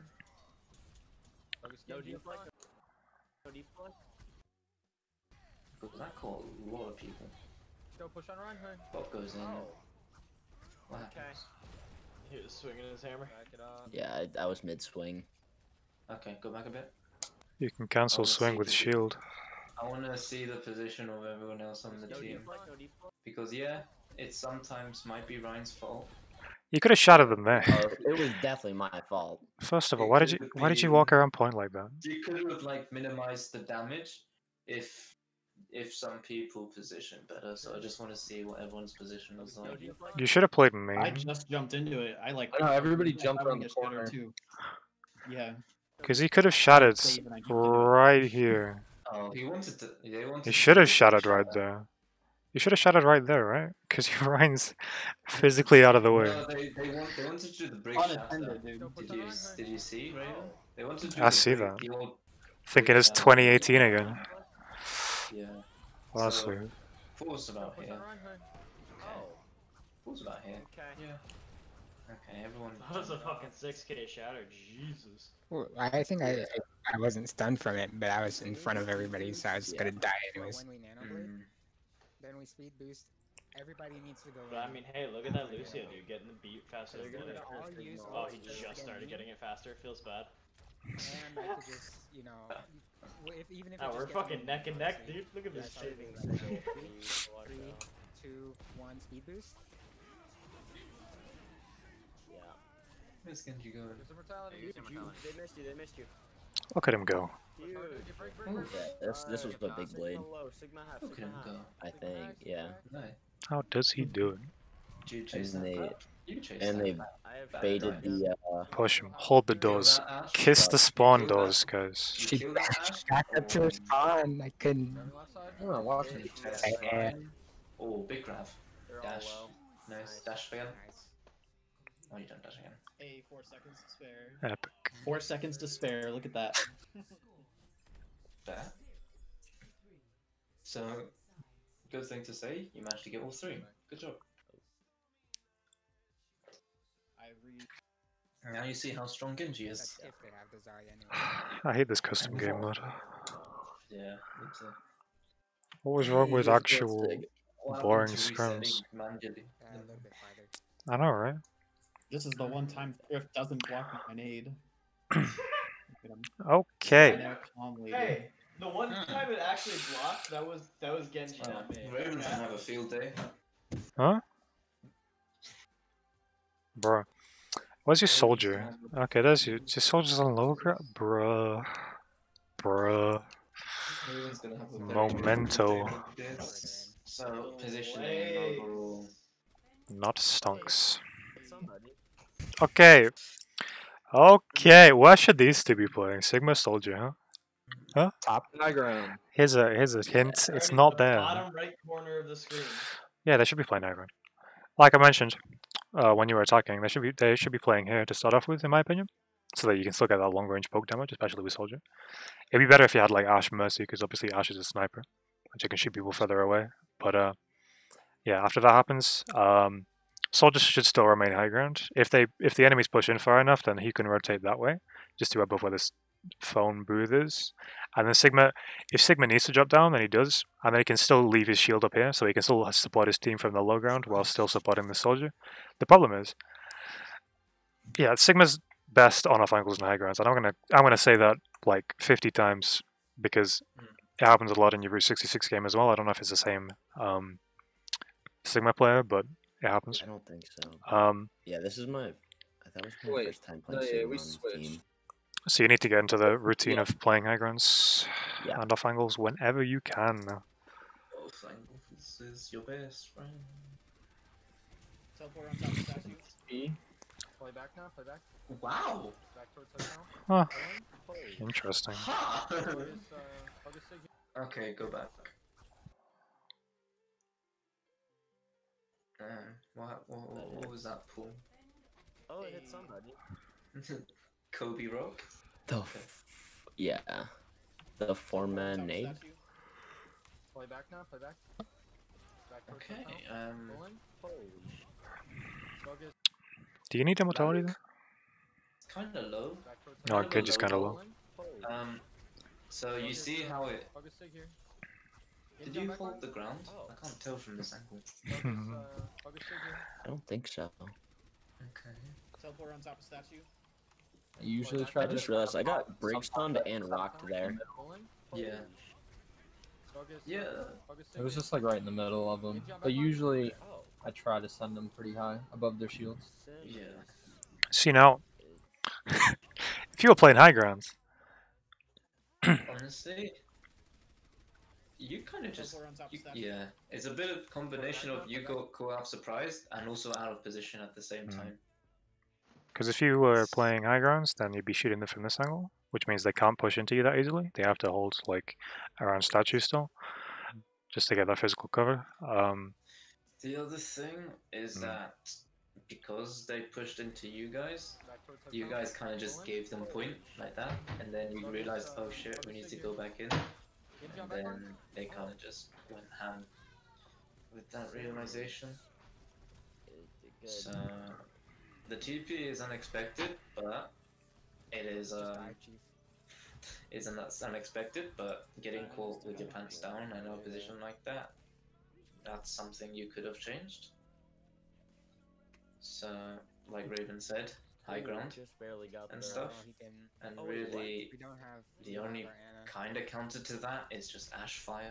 No deflect. No deflect. Because that caught a lot of people. Go push on Ryan. Bob goes in. Oh. What Okay. happens? He was swinging his hammer. Back it up. Yeah, I was mid swing. Okay, go back a bit. You can cancel wanna swing see with the- shield. I want to see the position of everyone else on the No team. deflect. No deflect. Because yeah, it sometimes might be Ryan's fault. You could have shattered them there. It was definitely my fault. First of all, why did you walk around point like that? You could have like minimized the damage if some people position better. So I just want to see what everyone's position was like. You should have played I main, just jumped into it. I like. I know, everybody I jumped wanna around the get shadow corner. too. Yeah. because he could have shattered Save and I jumped into it. right here. Oh, he wanted to. They wanted. He to should have do shattered shadow. right there. You should have shattered right there, right? Because your Ryan's physically out of the way. No, they wanted to do the break Unattended, shatter. dude. Did you see, Raven? They wanted to do I the see break- that. the old Thinking break it's shatter. 2018 again. Yeah. Honestly. Four's about here. Oh. Four's about here. Okay. Yeah. Okay, everyone. That was a fucking 6K shatter. Jesus. Well, I think I wasn't stunned from it, but I was in front of everybody, so I was gonna die anyways. When we nanoblade, then we speed boost. Everybody needs to go. But I mean, hey, look at that Lucio dude getting the beat faster than Blade. Oh, he just started getting it faster. Feels bad. And I could just, you know, even if we're fucking neck and neck, dude. Look at this shit. 3, 2, 1, speed boost. Yeah. Where's Genji going? They missed you. They missed you. Look at him go. Huge. Yeah, this was a big blade. Sigma half. Look at him go. I think, yeah. How does he do it? Do you chase that back? You chase And that they back. baited the Push him. Hold the doors. Kiss the spawn doors, guys. She backed up to her spawn. I couldn't. I'm not watching it. Oh, big grab. They're all Dash. low. Nice. Dash again. Oh, you don't dash again. Hey, 4 seconds to spare. Epic. 4 seconds to spare. Look at that. There. So, good thing to say, you managed to get all 3. Good job. Now you see how strong Genji is. If they have the Zarya anyway. I hate this custom game mode. Yeah, me too. What was wrong with Just actual What boring happened to resetting scrims? manually? A little bit farther. I know, right? This is the one time Thrift doesn't block my nade. Okay. Hey, the one time it actually blocked, that was Genji, not me. Raven's gonna have a field day. Huh? Bruh. Where's your soldier? Okay, there's your soldier's on low ground? Bruh. Bruh. Raven's gonna have a very Momento. difficult day with this. So, positioning and overall. Not stonks. Somebody. Okay. Okay, where should these two be playing? Sigma Soldier, huh? Huh? Top high ground. Here's a hint. It's not there. Bottom right corner of the screen. Yeah, they should be playing high ground. Like I mentioned, when you were attacking, they should be playing here to start off with, in my opinion, so that you can still get that long range poke damage, especially with Soldier. It'd be better if you had like Ash Mercy, because obviously Ash is a sniper, which you can shoot people further away. But yeah, after that happens, Soldier should still remain high ground. If the enemies push in far enough, then he can rotate that way, just to above where this phone booth is. And then Sigma, if Sigma needs to drop down, then he does, and then he can still leave his shield up here, so he can still support his team from the low ground while still supporting the Soldier. The problem is, yeah, Sigma's best on off angles and high grounds, and I'm gonna say that like 50 times because it happens a lot in your Route 66 game as well. I don't know if it's the same Sigma player, but it happens. I don't think so. Yeah, this is my. That was my Wait, first time playing no, yeah, Sigma we on this switched. team. So you need to get into the routine Yeah. of playing high grounds Yeah. and off angles whenever you can. Both angles is your best friend. Teleport on top of statue. B. Play back now. Play back. Wow! Back towards hotel. Huh. Holy. Interesting. Ha! Focus sig here. Okay, go back. What was that pull? Oh, it hit somebody. Kobe Rock? Yeah. The 4-man nade. Statue. Play back now. Play back. Back towards Okay, hotel. Rolling. Focus. Do you need immortality there? It's kinda low. Back towards No, hotel. Genji's kinda low. So you see how it... Focus sig here. Did you hold the ground? I can't tell from this angle. Focus sig here. I don't think so. Okay. Teleport on top of statue. I usually try I to. just realized I got break stunned and rocked there. Rolling. Yeah. Focus. Yeah. Focus sig It was here. just like right in the middle of them. But usually I try to send them pretty high above their shields. Yeah. See now, if you were playing high grounds, Honestly, you kind of just... Teleport on top of statue. yeah. It's a bit of combination of you go out surprised and also out of position at the same time. because if you were playing high grounds, then you'd be shooting them from this angle, which means they can't push into you that easily. They have to hold like around statues still, just to get that physical cover. The other thing is that because they pushed into you guys kind of just gave them point like that, and then you realized, oh shit, we need to go back in, and then they kind of just went ham. with that realization. So the TP is unexpected, but it is isn't unexpected, but getting caught with your pants down in a position like that, that's something you could have changed. So, like Raven said, high ground and stuff. And really, the only kind of counter to that is just Ash Fire.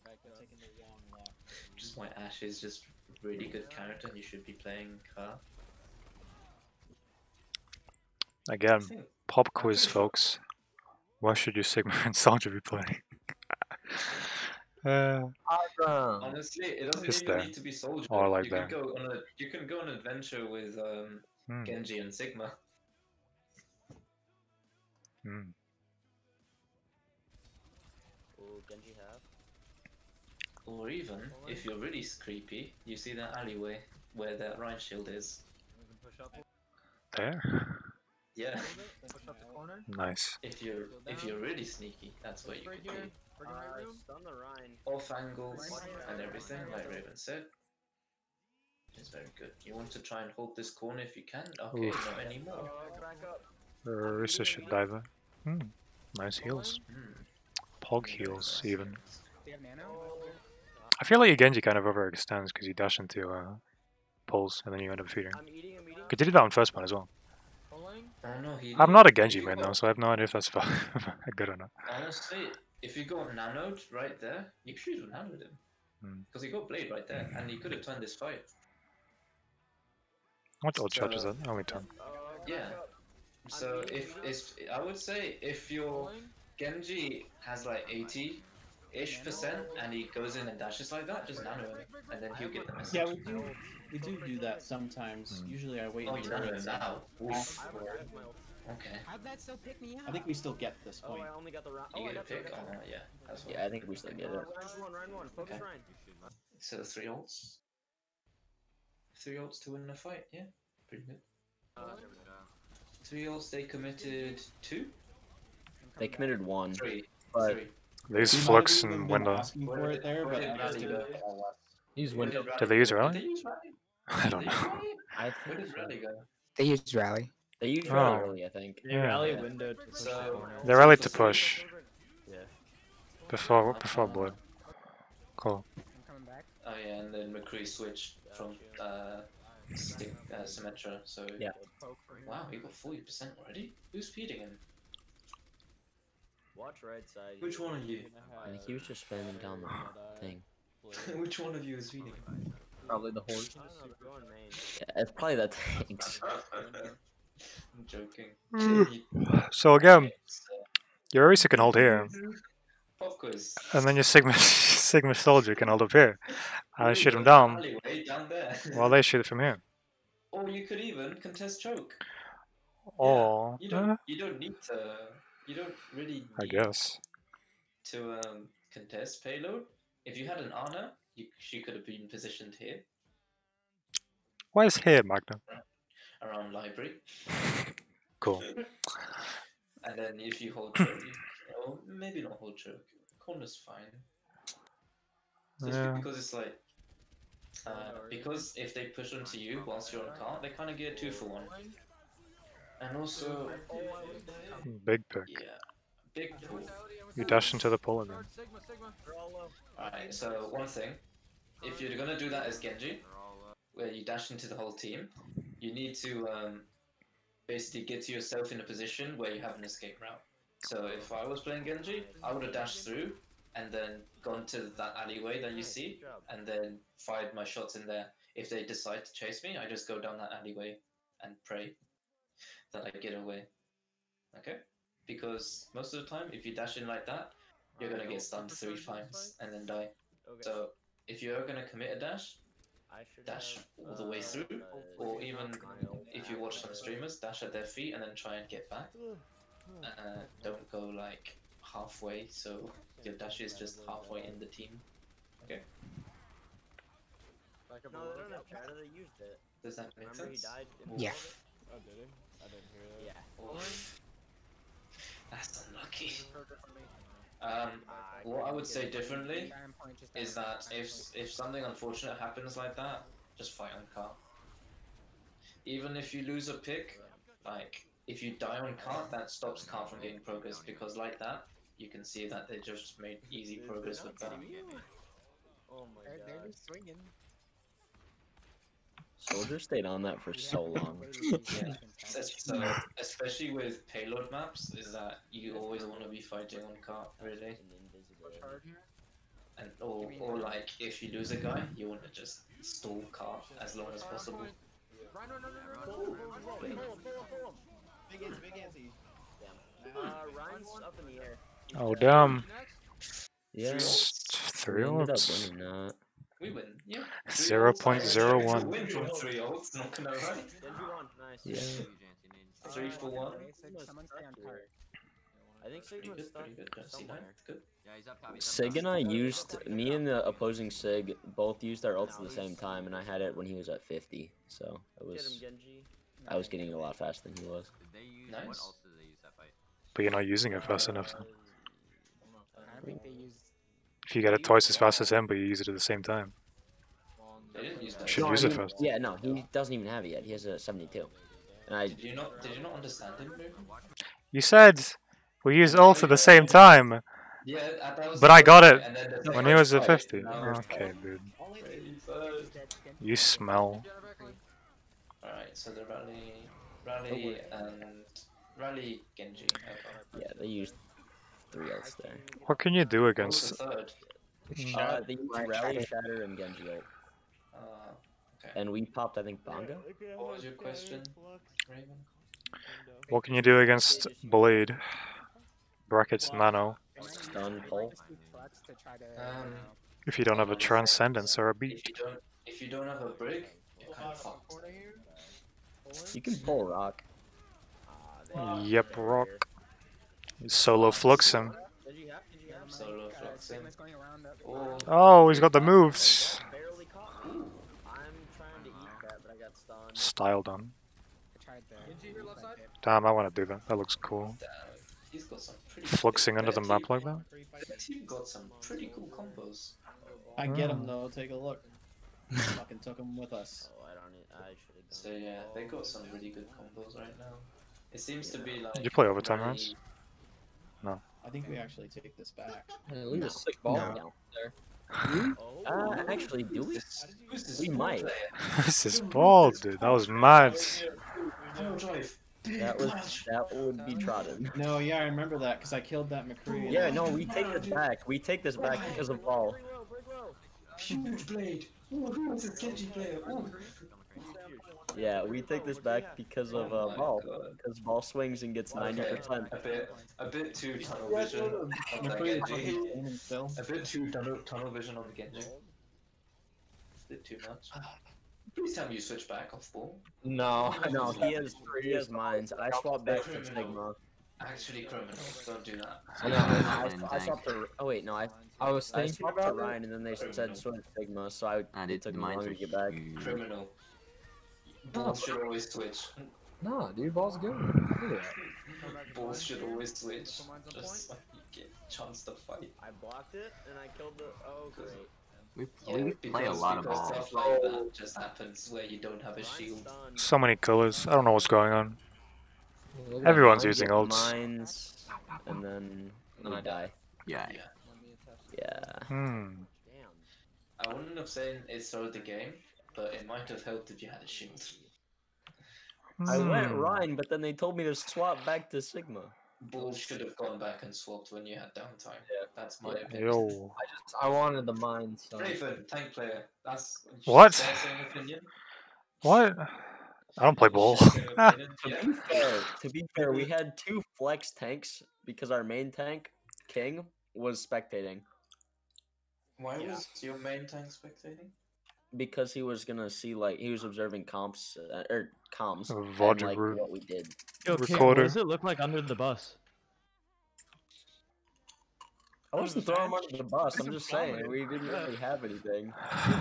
Which is why Ash is just a really good character and you should be playing her. Again, pop quiz, folks. What should your Sigma and Soldier be playing? Honestly, it doesn't It's even there. need to be Soldier. Or like you there. can go on an adventure with Genji and Sigma. Hmm. Genji half. Or even, if you're really creepy, you see that alleyway where that Rhine shield is. There? Yeah. Nice. If you're really sneaky, that's what you could do. Stun the Rhine. Off angles and everything, like Raven said. It's very good. You want to try and hold this corner if you can? Okay, Oof. not anymore. Risa should dive there. Nice heals. Pog heals, even. I feel like your Genji kind of overextends because you dash into pulls and then you end up feeding. Because you did that on first one as well. Oh no, I'm not a Genji main though, so I have no idea if that's good or not. Honestly, if you got nanoed right there, you should have nanoed him. Because he got blade right there, and he could have turned this fight. What old charge is that? Only 10. Yeah. So if I would say if your Genji has like 80-ish% and he goes in and dashes like that, just nano him, and then he'll get the message. Yeah, we do that sometimes. Usually I wait Oh, you nano him now. Oof. Okay. How'd that still pick me up? I think we still get this point. I only got the Rhine. You get a pick? Oh, yeah. That's Yeah, I think we still get it. Rhine one. Focus Okay. Rhine. So 3 ults. 3 ults to win a fight, yeah. Pretty good. 3 ults, they committed 2? They committed 1. 3. But 3. They use Flux and Window. Asking for it there, but I just didn't. Use Window. Did they use Did they Rally? use Rally? I don't know. I Where think did Rally go? They used Rally. they used Oh. Rally early, I think. You rally window to push the So corner. They rallied to push Yeah. before blue. Cool. I'm coming back. Oh yeah, and then McCree switched from Symmetra, so Yeah. wow, he got 40% already? Who's feeding him? Watch right side. Which one of you? I think he was just spamming down the thing. Which one of you is feeding him? Probably the horn. I don't know, go on main. Yeah, it's probably the tanks. I'm joking. So again, your Orisa can hold here, Pop quiz. and then your Sigma Sigma Soldier can hold up here. I shoot him down Alleyway down there. while they shoot it from here. Or you could even contest choke. Or You don't need to. You don't really I need guess. to contest payload. If you had an Ana, she could have been positioned here Why is here, Magna? around library. Cool. And then if you hold choke, maybe not hold choke. Corner's fine. Just Yeah. because it's like, because if they push onto you whilst you're on cart, they kind of get 2-for-1. And also, Big pick. yeah, big pull. You dash into the pull again. Alright, so one thing, if you're gonna do that as Genji, where you dash into the whole team, you need to basically get to yourself in a position where you have an escape route. So if I was playing Genji, I would have dashed through and then gone to that alleyway that you see, and then fired my shots in there. If they decide to chase me, I just go down that alleyway and pray that I get away. Okay? Because most of the time, if you dash in like that, you're gonna get stunned 3 times and then die. So if you're gonna commit a dash all the way through, or even if you watch some streamers, dash at their feet and then try and get back. Don't go like halfway, so your dash is just halfway in the team. Okay? No, they don't have China, they used it. Does that make Remember sense? he died in Yeah. Oh, did he? I didn't hear that. Yeah. Oof. That's unlucky. what I would say differently is that if something unfortunate happens like that, just fight on cart. Even if you lose a pick, like if you die on cart, that stops cart from getting progress because like that, you can see that they just made easy progress with that. Oh my god. They're just swinging. Soldier stayed on that for so long. Yeah. So especially with payload maps, is that you always want to be fighting on cart, really. And or like if you lose a guy, you want to just stall cart as long as possible. Big antsy. Ryan's up in the air. Oh damn. Yeah. 3 We ended up ults. winning that. We win, yeah. 0.01. Win from 3 ults, not gonna lie. Genji won, nice. Yeah. 3 for 1. I think Sigma's stuck somewhere. Good. Yeah, he's up top. Sig and I me and the opposing Sig both used our ults at the same time, and I had it when he was at 50. So it Get him, was, Genji. I was getting it a lot faster than he was. Did they use Nice. what else did they use that fight? But you're not using it fast enough. Then. I think they use. If you get it twice as fast as him, but you use it at the same time. They didn't use that. Should No, use I it mean, fast. yeah, no, he doesn't even have it yet. He has a 72. And I, Did you not understand him, Ruben? You said we use ult at the same time, Yeah, that was but the I got first it fight, and then the when second he was at fight, 50. now- Okay, dude. Crazy. You smell. Alright, so the Rally Genji. Okay. yeah, they used 3 ults there. What can you do What was against? the third? They used Rally, Shatter, and Genji ult. Okay. And we popped, I think, Bongo? What was your question, Raven? What can you do against Blade? Brackets Nano. Stun, pull. If you don't have a Transcendence or a Beat. If you don't have a brig, you're kind of fucked. You can pull Rock. Yep, Rock. Solo flux him. Solo fluxing. Oh, he's got the moves. Barely caught. I'm trying to eat that, but I got stunned. Style done. Damn, I want to do that. That looks cool. He's got some pretty Fluxing under the map like that? The team got some pretty cool combos. I get him though. Take a look. Fucking took him with us. Oh, I should have. So yeah, they got some really good combos right now. It seems to be like. Did you play overtime really- rounds? No. I think we actually take this back. We just sick ball down there. Actually, do we? We might. This is bald, dude. That was mad. That would be trodden. No, yeah, I remember that because I killed that McCree. Yeah, no, we take this back. We take this back because of ball. Huge blade. Ooh, who is this Genji player? Ooh. Yeah, we take this back because of ball. Because ball swings and gets 90%. A bit too tunnel vision of the Genji. A bit too tunnel vision on the Genji. A bit too much. Please tell me you switch back off ball. No, he has mines. I swapped back to Sigma. Actually criminal, don't do that. I swapped to. Oh wait, no, I was thinking swapped to Ryan, and then they said switch Sigma, so it took me longer to get back. Criminal. Balls should always switch. Nah, dude, ball's good. Balls should always switch. Just like you get a chance to fight. I blocked it and I killed the. Oh great. We play a lot of balls. Stuff like that just happens where you don't have a shield. So many colors. I don't know what's going on. Everyone's using ults. Mines, and then I die. Yeah. Yeah. I wouldn't have said it slowed the game, but it might have helped if you had a shield. I went Ryan, but then they told me to swap back to Sigma. Balls should have gone back and swapped when you had downtime. Yeah, that's my opinion. Yo. I wanted the mine, so. Raven, tank player. That's What? Same opinion. What? I don't play ball. To be fair, we had 2 flex tanks because our main tank, King, was spectating. Why was your main tank spectating? Because he was gonna see, like, he was observing comps, comms, VOD and, like, root. what we did. Yo, Kim, Recorder. what does it look like under the bus? I wasn't throwing him under the bus, I'm just saying, we didn't really have anything.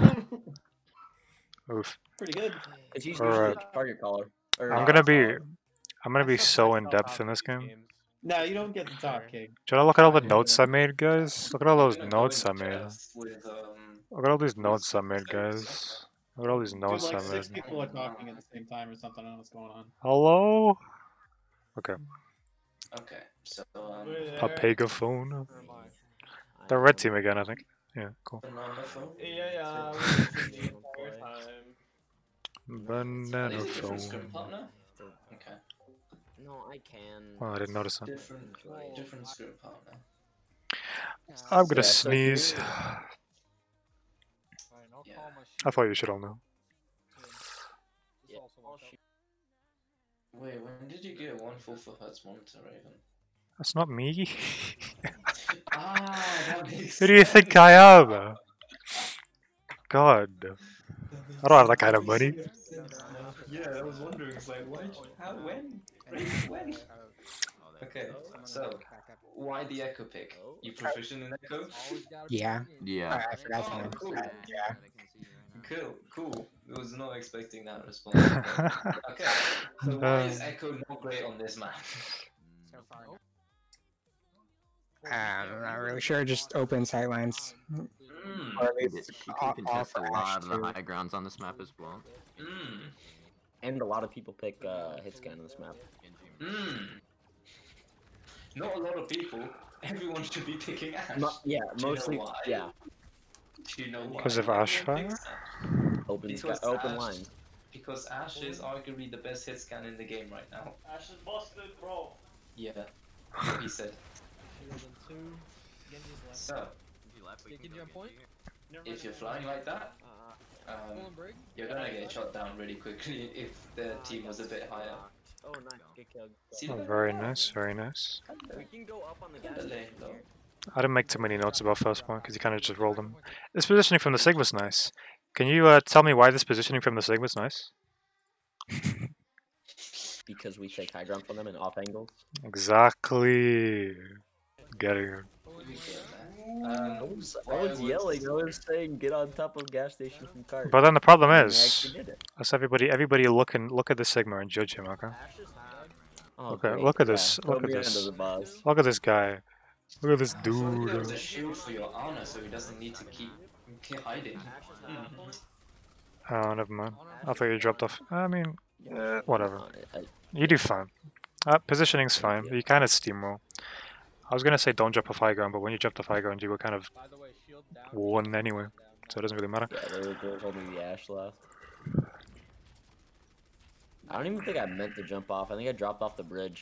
Oof. Pretty good. It's usually Alright. a target caller. I'm gonna be so in depth in this game. No, you don't get to talk, King. Should I look at all the notes I made, guys? Look at all those notes I made. With, Look at all these notes I made, guys. Look at all these Dude, notes I like 6 made. people are talking at the same time or something. I don't know what's going on. Hello? Okay. Okay, so Papegaphone. The red team again, I think. Yeah, cool. banana phone. Yeah, we were the entire time. Banana Is it different script phone. partner? Okay. No, I can. Oh, I didn't notice that. Different script partner. I'm gonna Yeah, so here- sneeze. Yeah. I thought you should all know. Yeah. Wait, when did you get 144 Hz monitor, Raven? That's not me. That makes Who do you think I am? God. I don't have that kind of money. Yeah, I was wondering, it's like, why, how, when? When? Okay, so, why the Echo pick? You proficient in Echo? Yeah. Yeah. I forgot to Oh, mention cool. that. Yeah. Cool. I was not expecting that response. Okay, so why is Echo not great on this map? I'm not really sure. Just open sightlines. Or at least She can contest a for lot Ash of the too. high grounds on this map as well. And a lot of people pick hit scan on this map. Not a lot of people. Everyone should be picking Ash. Yeah, Do you know mostly. why? Yeah. Do you know why? Because of everyone Ashfire? picks Ash? Open Because open Ash- line. Because Ash is arguably the best hit scan in the game right now. Ash is busted, bro. Yeah, what he said. So, Genji on point? if you're flying like that, you're gonna get shot down really quickly if the team was a bit higher. Oh, nice. Good kill. See Oh, that? very nice, very nice. We can go up on the gas Kinda lame, station though. here. I didn't make too many notes about first point because you kind of just rolled them. This positioning from the Sigma's nice. Can you tell me why this positioning from the Sigma's nice? Because we take high ground from them and off angles. Exactly. Getting it. I was yelling. I was saying, get on top of gas station from cart. But then the problem And I is, actually did it. that's everybody look at the Sigma and judge him, okay? Oh, Okay, great. look at Yeah, this, throw look at me under this. the bus. Look at this guy. Look at this I thought there was a dude. shield for your honor so he doesn't need to keep hiding. Oh, never mind. I thought you dropped off. I mean, whatever. I- You do fine. Positioning's fine. You kind of steamroll. I was gonna say don't drop off high ground, but when you dropped off high ground, you were kind of won anyway, so it doesn't really matter. Yeah, there was only the Ash left. I don't even think I meant to jump off. I think I dropped off the bridge.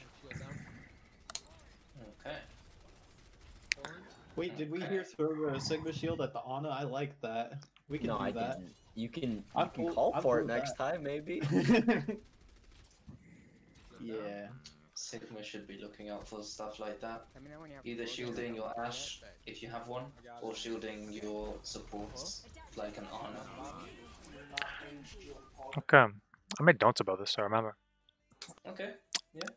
Okay. Wait, did we hear throw a Sigma shield at the Ana? I like that. We can No, do I that. didn't. You can I'm call cool for it with next that. time, maybe. Yeah. Sigma should be looking out for stuff like that. Either shielding your Ash, if you have one, or shielding your supports, like an Ana. Okay, I made notes about this, I remember. Okay, yeah.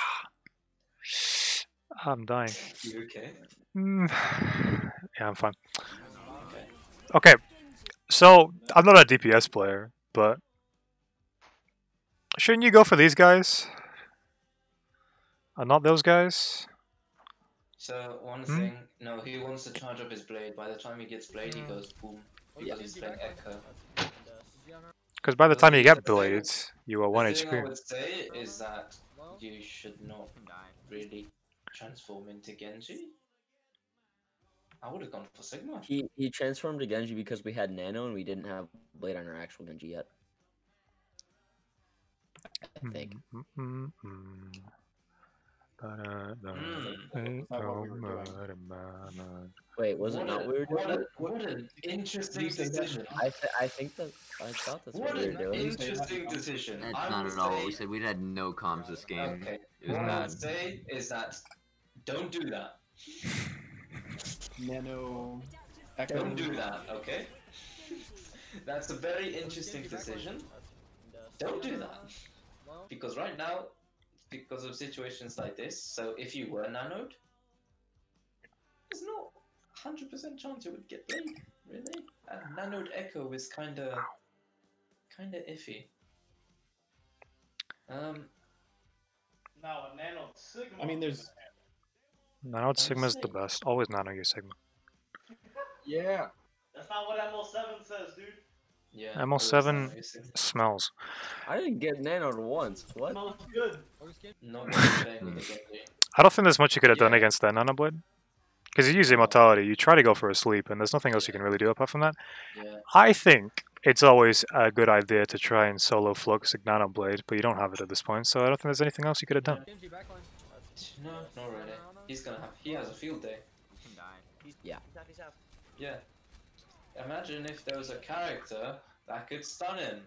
I'm dying. You okay? Yeah, I'm fine. Okay. Okay, so I'm not a DPS player, but shouldn't you go for these guys? And not those guys? So, one thing, no, he wants to charge up his blade. By the time he gets blade, he goes boom. Because he's playing Echo. Because by the time you get blades, you are 1 The thing I HP. would say is that you should not really transform into Genji. I would have gone for Sigma. He transformed to Genji because we had Nano and we didn't have Blade on our actual Genji yet. I think. Wait, was it not we were doing? What an interesting decision. I think that I thought that's what we were doing. Interesting decision. That's I not would at all. say- We said we had no comms this game. Okay. It was What I bad. would say is that don't do that. Nano. Don't do that, okay? That's a very interesting decision. Don't do that. Because right now, because of situations like this, so if you were nanoed, there's no 100% chance you would get blade, really. And nanoed echo is kinda iffy. Now a nano sigma. I mean, there's Nano Sigma's the best. Always Nano use Sigma. Yeah. That's not what ML7 says, dude. Yeah. ML7 smells. I didn't get nanoed once. What? Smells good. Not when you're playing with the Genji. I don't think there's much you could have done against that Nano Blade. Because you use Immortality, you try to go for a sleep, and there's nothing else you can really do apart from that. Yeah. I think it's always a good idea to try and solo Flux Nano Blade, but you don't have it at this point, so I don't think there's anything else you could have done. No, not really. He has a field day. Yeah. Yeah. Imagine if there was a character that could stun him.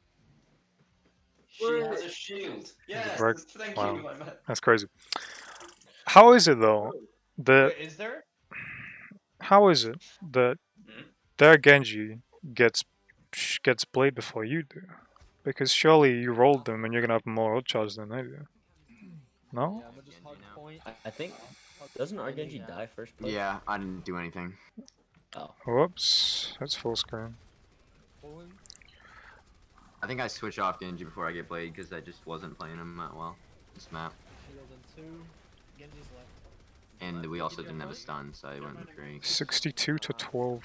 She has a shield. Yes, Right. thank Wow. you, my man. That's crazy. How is it though? Wait, is there? How is it that their Genji gets Blade before you do? Because surely you rolled them and you're gonna have more ult charge than they do. No? I think doesn't our Genji die first? Push? Yeah, I didn't do anything. Oh. Whoops, that's full screen. I think I switch off Genji before I get Blade because I just wasn't playing him that well. This map. And we also didn't have a stun, so I went with Drake. 62 to 12.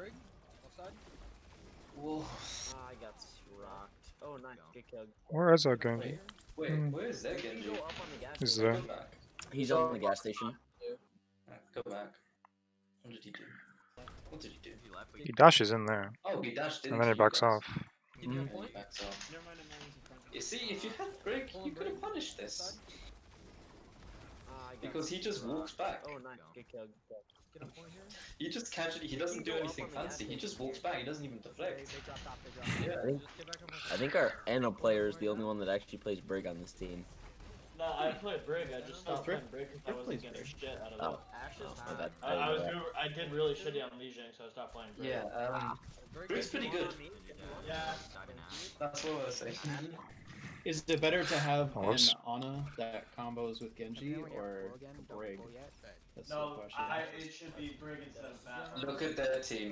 Whoa. I got rocked. Oh, nice. Get killed. Where is our Genji? Wait, where is that Genji? He's there. Go back. He's on the gas station. Go back. What did he do? What did he do? He dashes in there. Oh, he dashed in. And then he backs off. He backs off. You see, if you had Brick, you could have punished this. Because he just walks back. Oh, nice. Get killed. He just casually, he doesn't do anything fancy. He just walks back. He doesn't even deflect. Yeah. I think our Ana player is the only one that actually plays Brig on this team. No, I played Brig. I just stopped playing Brig because I wasn't getting shit out of it. My bad. I did really shitty on Lijiang, so I stopped playing Brig. Yeah, Brig's pretty good. Yeah. That's what I was saying. Is it better to have an Whoops. Ana that combos with Genji or Brig? That's the No, question. it should be Brig instead of Fast. Look at their team.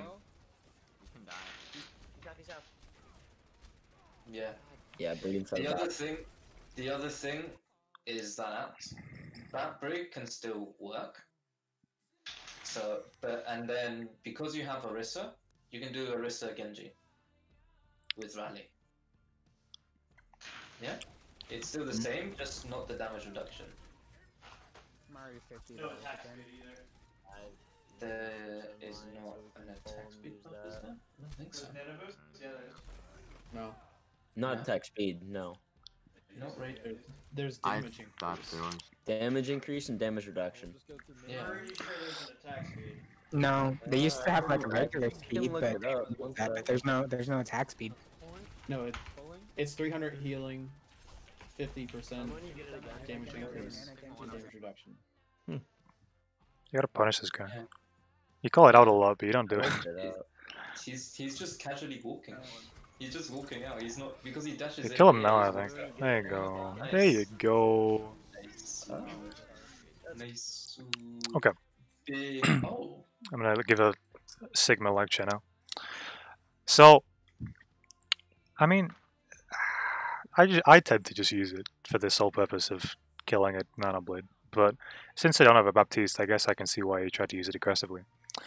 Yeah. Yeah, Brig inside The other thing is that Brig can still work. So, and then because you have Orisa, you can do Orisa Genji with Rally. Yeah, it's still the same, just not the damage reduction. Mario 50. No attack speed either. There is not an attack speed buff, is there? I don't think so. Nano boost? Yeah, there is. No. Not attack speed, no. Not right. There's I damage thought increase. there was. Damage increase and damage reduction. Yeah. Pretty sure there's an attack speed. No, they used to have like a regular can speed, look but it up. there's no attack speed. No, it's 300 healing, 50% damage increase, and damage reduction. You gotta punish this guy. You call it out a lot, but you don't do it. He's just casually walking. He's just walking out. He's not because he dashes. You in, kill him he now, I just think. walks out. There you go. Nice. There you go. Nice. Nice. Okay. Big. Oh. I'm gonna give a Sigma lecture now. So, I mean, I tend to just use it for the sole purpose of killing a Nano Blade. But since I don't have a Baptiste, I guess I can see why you try to use it aggressively.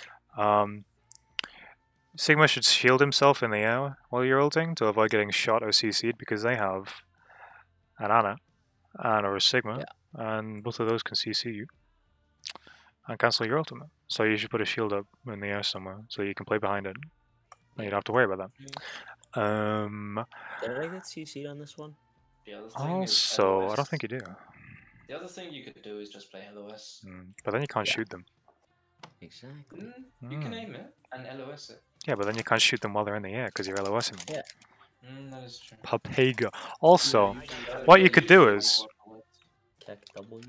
Sigma should shield himself in the air while you're ulting to avoid getting shot or CC'd because they have an Ana and or a Sigma, and both of those can CC you and cancel your ultimate. So you should put a shield up in the air somewhere so you can play behind it. And you don't have to worry about that. Did I get CC'd on this one? The other thing is Also, I LOS. don't think you do. The other thing you could do is just play LOS. But then you can't shoot them. Exactly. You can aim it and LOS it. Yeah, but then you can't shoot them while they're in the air because you're LOSing them. Yeah. That is true. Papega. Also, what you could do is... Tech W.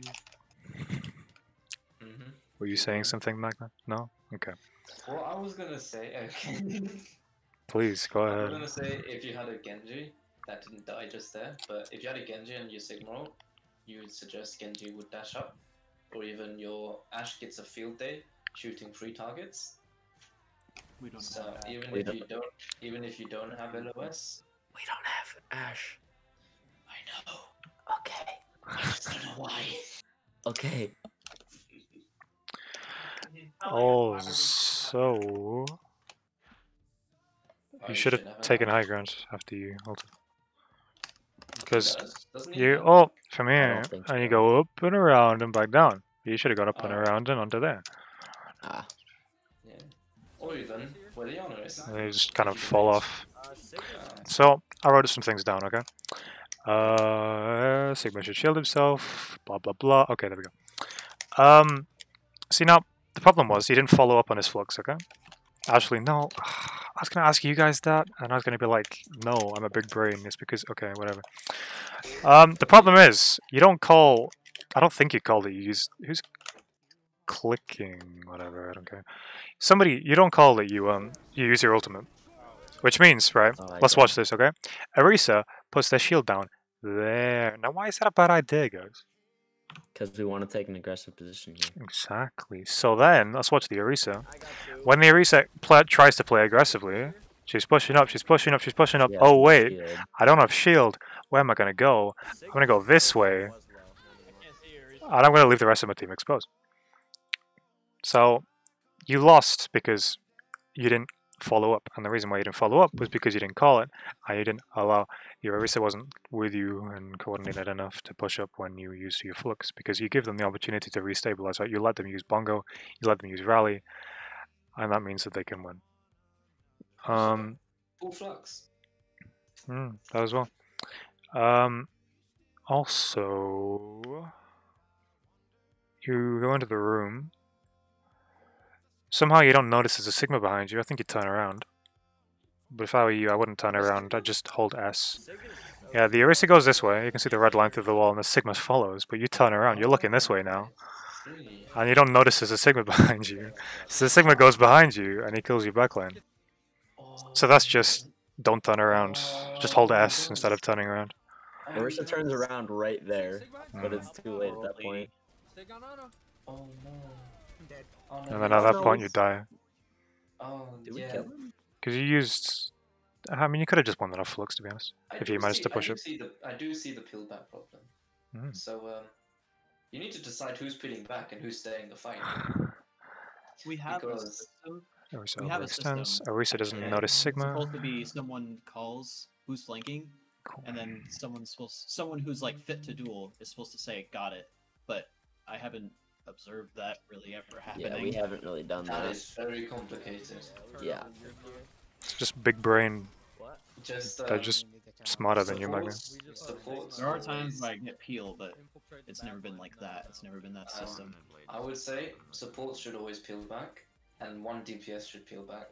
Were you saying something, Magna? No? Okay. Well, I was gonna say, okay. Please, go I was ahead. gonna say if you had a Genji that didn't die just there, but if you had a Genji and your Sigma roll, you would suggest Genji would dash up, or even your Ashe gets a field day shooting 3 targets. We don't So have that. even if you don't have LOS, We don't have Ashe. I know. Okay. I just don't know why. Okay. Also, you should have taken high ground after you ulted. Because you ult from here, and you go up and around and back down. You should have gone up and around and onto there. Ah. Yeah. Or even where the honor is. And they just kind of fall off. So, I wrote some things down, okay? Sigma should shield himself, blah blah blah. Okay, there we go. See now, the problem was he didn't follow up on his flux, okay? Actually, no. I was gonna ask you guys that, and I was gonna be like, no, I'm a big brain. It's because, okay, whatever. The problem is, you don't call, I don't think you called it, you use, who's clicking, whatever, I don't care. Somebody, you don't call it, you use your ultimate. Which means, right, let's watch this, okay? Orisa puts their shield down there. Now, why is that a bad idea, guys? Because we want to take an aggressive position here. Exactly. So then, let's watch the Orisa. When the Orisa tries to play aggressively, she's pushing up, she's pushing up, she's pushing up. Oh, wait, I don't have shield. Where am I going to go? I'm going to go this way. And I'm going to leave the rest of my team exposed. So, you lost because you didn't follow up. And the reason why you didn't follow up was because you didn't call it. And you didn't allow, your Orisa wasn't with you and coordinated enough to push up when you used your flux. Because you give them the opportunity to restabilize, right? You let them use Bongo, you let them use Rally. And that means that they can win. Full flux. That as well. Also, you go into the room. Somehow you don't notice there's a Sigma behind you. I think you turn around. But if I were you, I wouldn't turn around. I'd just hold S. Yeah, the Orisa goes this way. You can see the red line through the wall, and the Sigma follows. But you turn around. You're looking this way now. And you don't notice there's a Sigma behind you. So the Sigma goes behind you, and he kills your backline. So that's just, don't turn around. Just hold S instead of turning around. Orisa turns around right there, but it's too late at that point. Oh no. And then at that point you die. Oh, Did we kill him? Because you used... I mean, you could have just won enough flux, to be honest. If you managed to push it. I do see the peel back problem. So, you need to decide who's peeling back and who's staying the fight. We have a system. Orisa doesn't notice Sigma. It's supposed to be someone calls who's flanking, and then someone who's like fit to duel is supposed to say got it. But I haven't observed that really ever happening. Yeah, we haven't really done that. That is very complicated. Yeah. It's just big brain. They're just smarter than you, Magna. There are times where I get peel, but it's never been like that. It's never been that system. I would say supports should always peel back, and one DPS should peel back.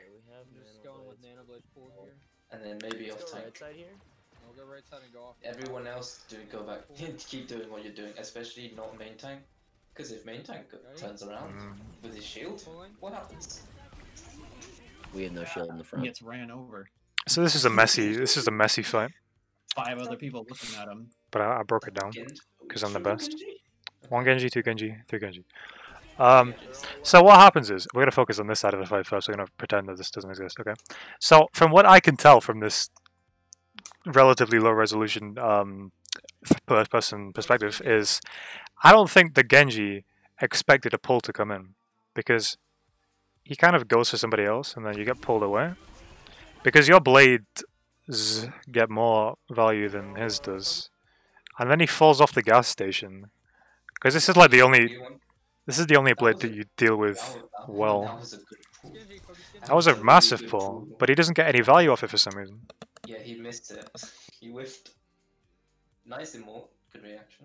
And then maybe off tank. Everyone else go back. Keep doing what you're doing, especially not main tank. Because if main tank turns around with his shield, what happens? We have no shield in the front. He gets ran over. So this is a messy fight. 5 other people looking at him. But I broke it down because I'm the best. 1 Genji, 2 Genji, 3 Genji. So what happens is we're gonna focus on this side of the fight first. We're gonna pretend that this doesn't exist. Okay. So from what I can tell from this relatively low resolution first-person perspective is, I don't think the Genji expected a pull to come in because he kind of goes for somebody else and then you get pulled away because your blades get more value than his does, and then he falls off the gas station because this is like the only blade that you deal with well. That was a massive pull, but he doesn't get any value off it for some reason. Yeah, he missed it. He whiffed. Nice immort. Good reaction.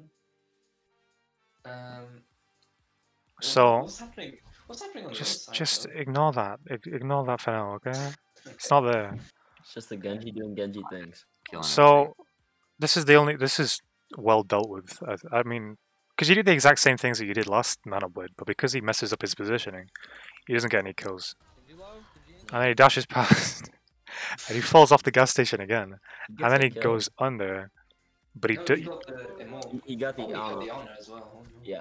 So what's happening? What's happening on just ignore that. Ignore that for now, okay? It's not there. It's just the Genji doing Genji things. So this is well dealt with. I mean, because you did the exact same things that you did last Nanoblade, but because he messes up his positioning, he doesn't get any kills. And then he dashes past, and he falls off the gas station again, and then he goes under. But he got the honor as well. Yeah.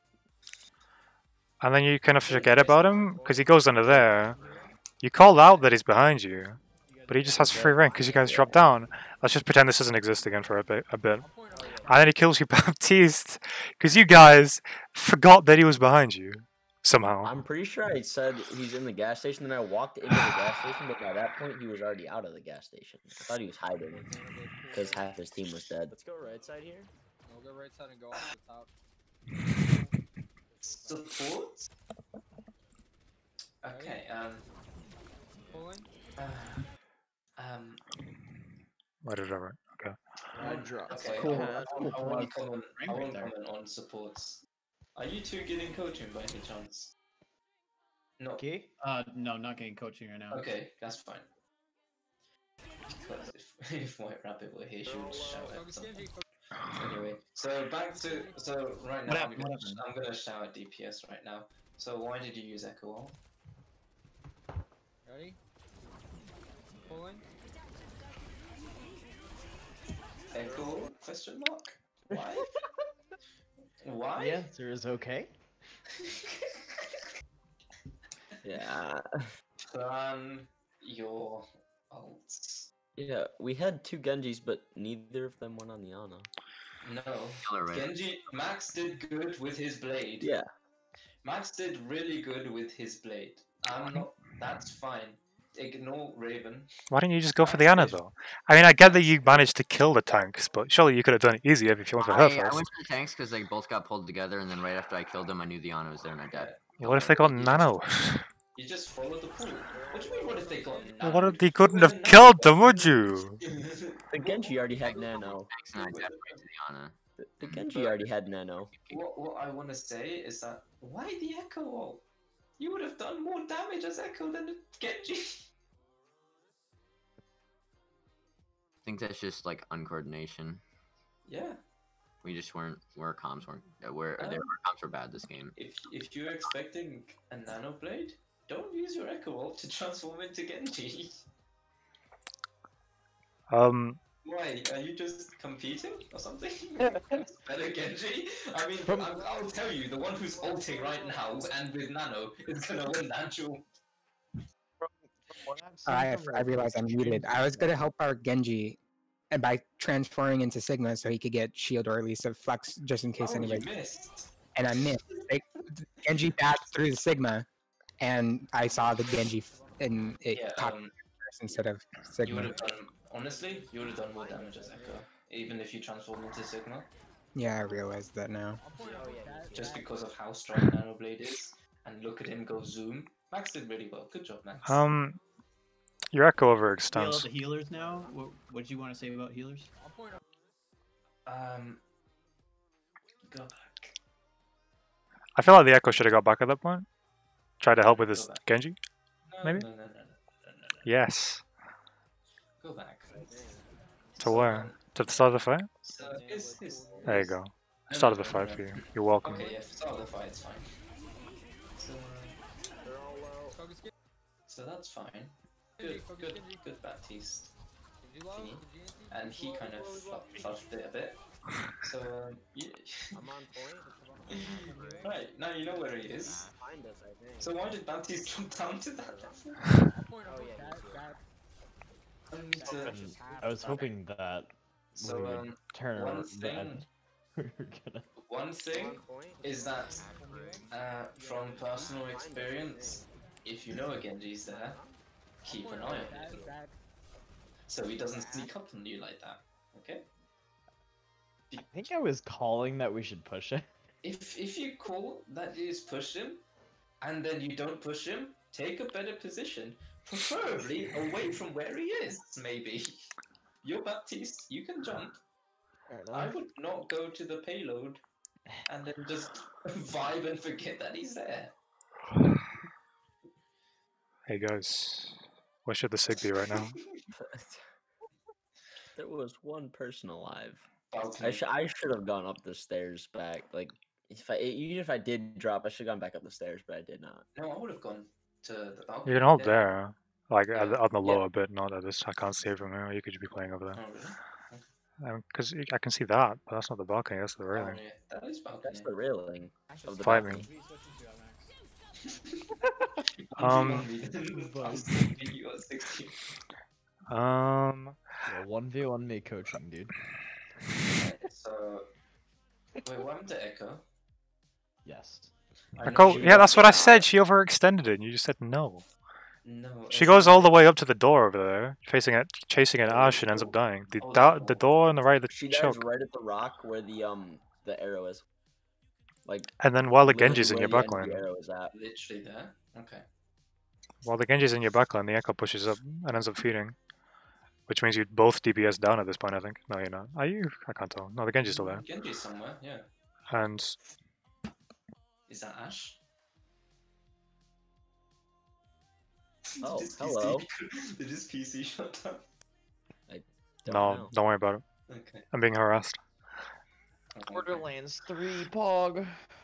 And then you kind of forget about him because he goes under there. You called out that he's behind you, but he just has free rank because you guys dropped down. Let's just pretend this doesn't exist again for a bit. And then he kills you, Baptiste, because you guys forgot that he was behind you. Somehow. I'm pretty sure I said he's in the gas station, then I walked into the gas station, but by that point he was already out of the gas station. I thought he was hiding because half his team was dead. Let's go right side here. I'll go right side and go off the top. Support? Okay, Whatever. Okay. okay, Cool. I won't comment Right there. on supports. Are you two getting coaching by any chance? No. Okay. No, not getting coaching right now. Okay, that's fine. Because if White Rabbit were here, she would shout at something. Anyway, so right now I'm gonna shout at DPS right now. So why did you use Echo Ult? Ready? Pulling. Echo Ult? Question mark? Why? Why? The answer is okay. Yeah. Plan your ults. Yeah, we had 2 Genjis, but neither of them went on the Ana. No. Genji, Max did good with his blade. Yeah. Max did really good with his blade. That's fine. Ignore Raven. Why didn't you just go for the Ana though? I mean, I get that you managed to kill the tanks, but surely you could have done it easier if you went for her I first. went for the tanks because they both got pulled together, and then right after I killed them, I knew the Ana was there, and I died. What if they got Nano? You just follow the pool. What do you mean, what if they got Nano? What if he couldn't have killed them, would you? The Genji already had Nano. Thanks, and I died right to the Ana. The Genji already had Nano. What I want to say is that, why the Echo Ult? You would have done more damage as Echo than Genji. I think that's just like uncoordination. Yeah. We just weren't. Our comms weren't. Our comms were bad this game. If you're expecting a Nano Blade, don't use your Echo Ult to transform into Genji. Why? Are you just competing or something? Better Genji? I mean, I'll tell you, the one who's ulting right now and with Nano is gonna win that duel. I realized I'm muted. I was gonna help our Genji, and by transferring into Sigma so he could get shield or at least a flex just in case anybody. You missed. And I missed. Genji passed through the Sigma, and I saw the Genji and it caught me first instead of Sigma. You would have done, honestly, you would have done more damage as Echo, even if you transformed into Sigma. Yeah, I realized that now. Just because of how strong Nano Blade is, and look at him go zoom. Max did really well. Good job, Max. Your Echo We all overextends. the healers now. What did you want to say about healers? Go back. I feel like the Echo should have got back at that point. Tried to help with his Genji, maybe? No. Yes. Go back. To where? To the start of the fight? There you go. No, Start of no, the no, fight no. for you. You're welcome. Okay, yeah, start of the fight, it's fine. So that's fine. Good Baptiste. Thingy. And he kind of fluffed it a bit. So, yeah. I'm on point. Right, now you know where he is. Find us, I think. So why did Baptiste jump down to that level? Oh yeah. I was hoping that So, we would turn one around. thing- One thing is that, from personal experience, if you know a Genji's there, keep an eye on him. So he doesn't sneak up on you like that, okay? I think I was calling that we should push it. If you call that you just push him, and then you don't push him, take a better position. Preferably away from where he is, maybe. You're Baptiste, you can jump. I would not go to the payload and then just vibe and forget that he's there. Hey guys, where should the Sig be right now? There was one person alive. Balcony. I should have gone up the stairs back. Like, even if I did drop, I should have gone back up the stairs, but I did not. No, I would have gone to the balcony. You can hold Yeah. there, like Yeah. on the lower bit, not at this. I can't see it from here. You could just be playing over there. Oh, really? Because I can see that, but that's not the balcony. That's the Oh, railing. yeah. That is balcony. That's the railing of the Fight me. balcony. I'm still beat you at 16. Yeah, 1v1 me coaching, dude. So, wait, what happened to Echo? Yes. Yeah, that's what I said. She overextended it, and you just said no. No. She goes all the way up to the door over there, facing it, chasing an Ash, and ends up dying. The door on the right of the She dies choke. right at the rock where the arrow is. Like. And then while the literally Genji's in where your the end of the backline, arrow is at. Literally there. Okay. while the Genji's in your backline, the Echo pushes up and ends up feeding, which means you both DPS down at this point. I think. No, you're not. Are you? I can't tell. No, the Genji's still there. Genji's somewhere. Yeah. And is that Ash? Oh, hello. Did his PC shut down? no, don't worry about it. Okay. I'm being harassed. Borderlands 3, Pog.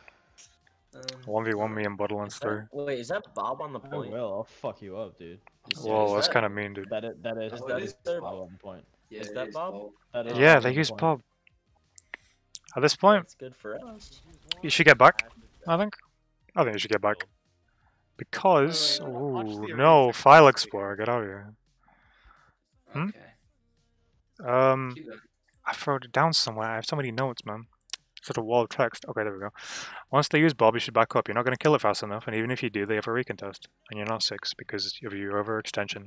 1v1 me in Borderlands 3. Wait, is that Bob on the I point? will. I'll fuck you up, dude. Whoa, that's kind of mean, dude. That is there? Bob on the point. Yeah, Is that Bob? That is Yeah, Bob they on the use point. Bob. At this point, That's good for us. you should get back. I think you should get back. Because ooh, no, File Explorer, get out of here. Hmm? Okay. I wrote it down somewhere. I have so many notes, man. Such a wall of text. Okay, there we go. Once they use Bob, you should back up. You're not going to kill it fast enough, and even if you do, they have a recontest. And you're not 6 because of your overextension.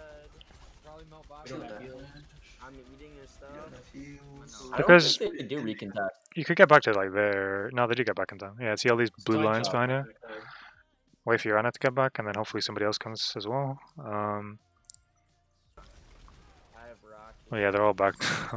I'm eating your stuff. Because I don't think they do recontest. you could get back to like there. No, they do get back in time. Yeah, see all these blue lines behind you? Wait for your Anna to get back, and then hopefully somebody else comes as well. Oh yeah, they're all back.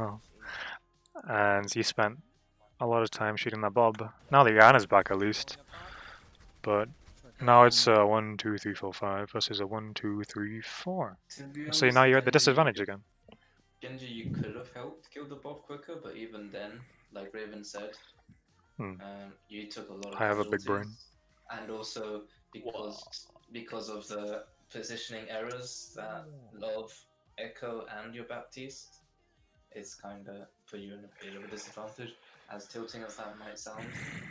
And you spent a lot of time shooting that Bob. Now the Anna's back at least. But now it's 1, 2, 3, 4, 5 versus a 1, 2, 3, 4. So now you're at the disadvantage again. Genji, you could have helped kill the Bob quicker, but even then, like Raven said, you took a lot of I have a big brain. casualties. And also because of the positioning errors that love Echo and your Baptiste, it's kind of put you in a bit of a disadvantage. As tilting as that might sound,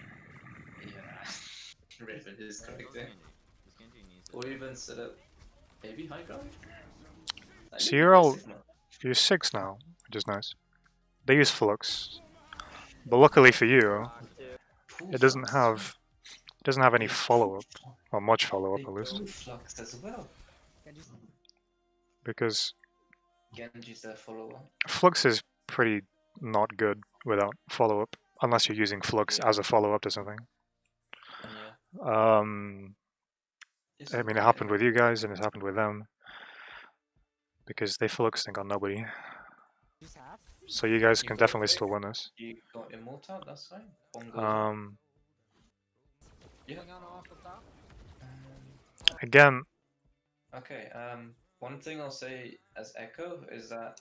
yeah, Raven is correcting. Or even set up maybe high ground. So you're 6 now, which is nice. They use Flux, but luckily for you, it doesn't have any follow-up, or much follow-up at least. Flux as well. Because Genji's their follower. Flux is pretty not good without follow-up, unless you're using Flux as a follow-up to something. Yeah. I mean, it happened with you guys, and it's happened with them. Because they Fluxed and got nobody. So you guys can definitely still win this. You got Immortal, that's fine. Yeah. Again. Okay. One thing I'll say as Echo is that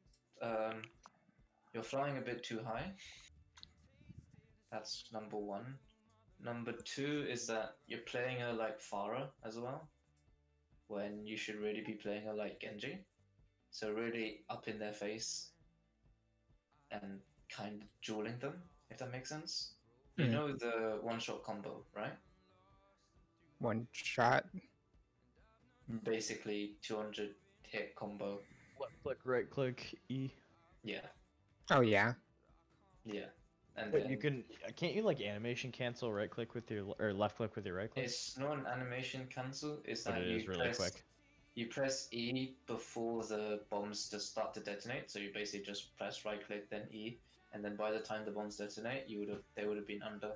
you're flying a bit too high. That's number 1. Number 2 is that you're playing her like Pharah as well, when you should really be playing her like Genji. So really up in their face and kind of dueling them, if that makes sense. You know the one-shot combo, right? One shot? Basically 200 hit combo. Left click, right click, E. Yeah. Oh yeah. Yeah. And Wait, then you can't you like animation cancel right click with your or left click with your right click? it's not an animation cancel, it's But that it is really quick. You press E before the bombs just start to detonate, so you basically just press right click then E, and then by the time the bombs detonate, they would have been under.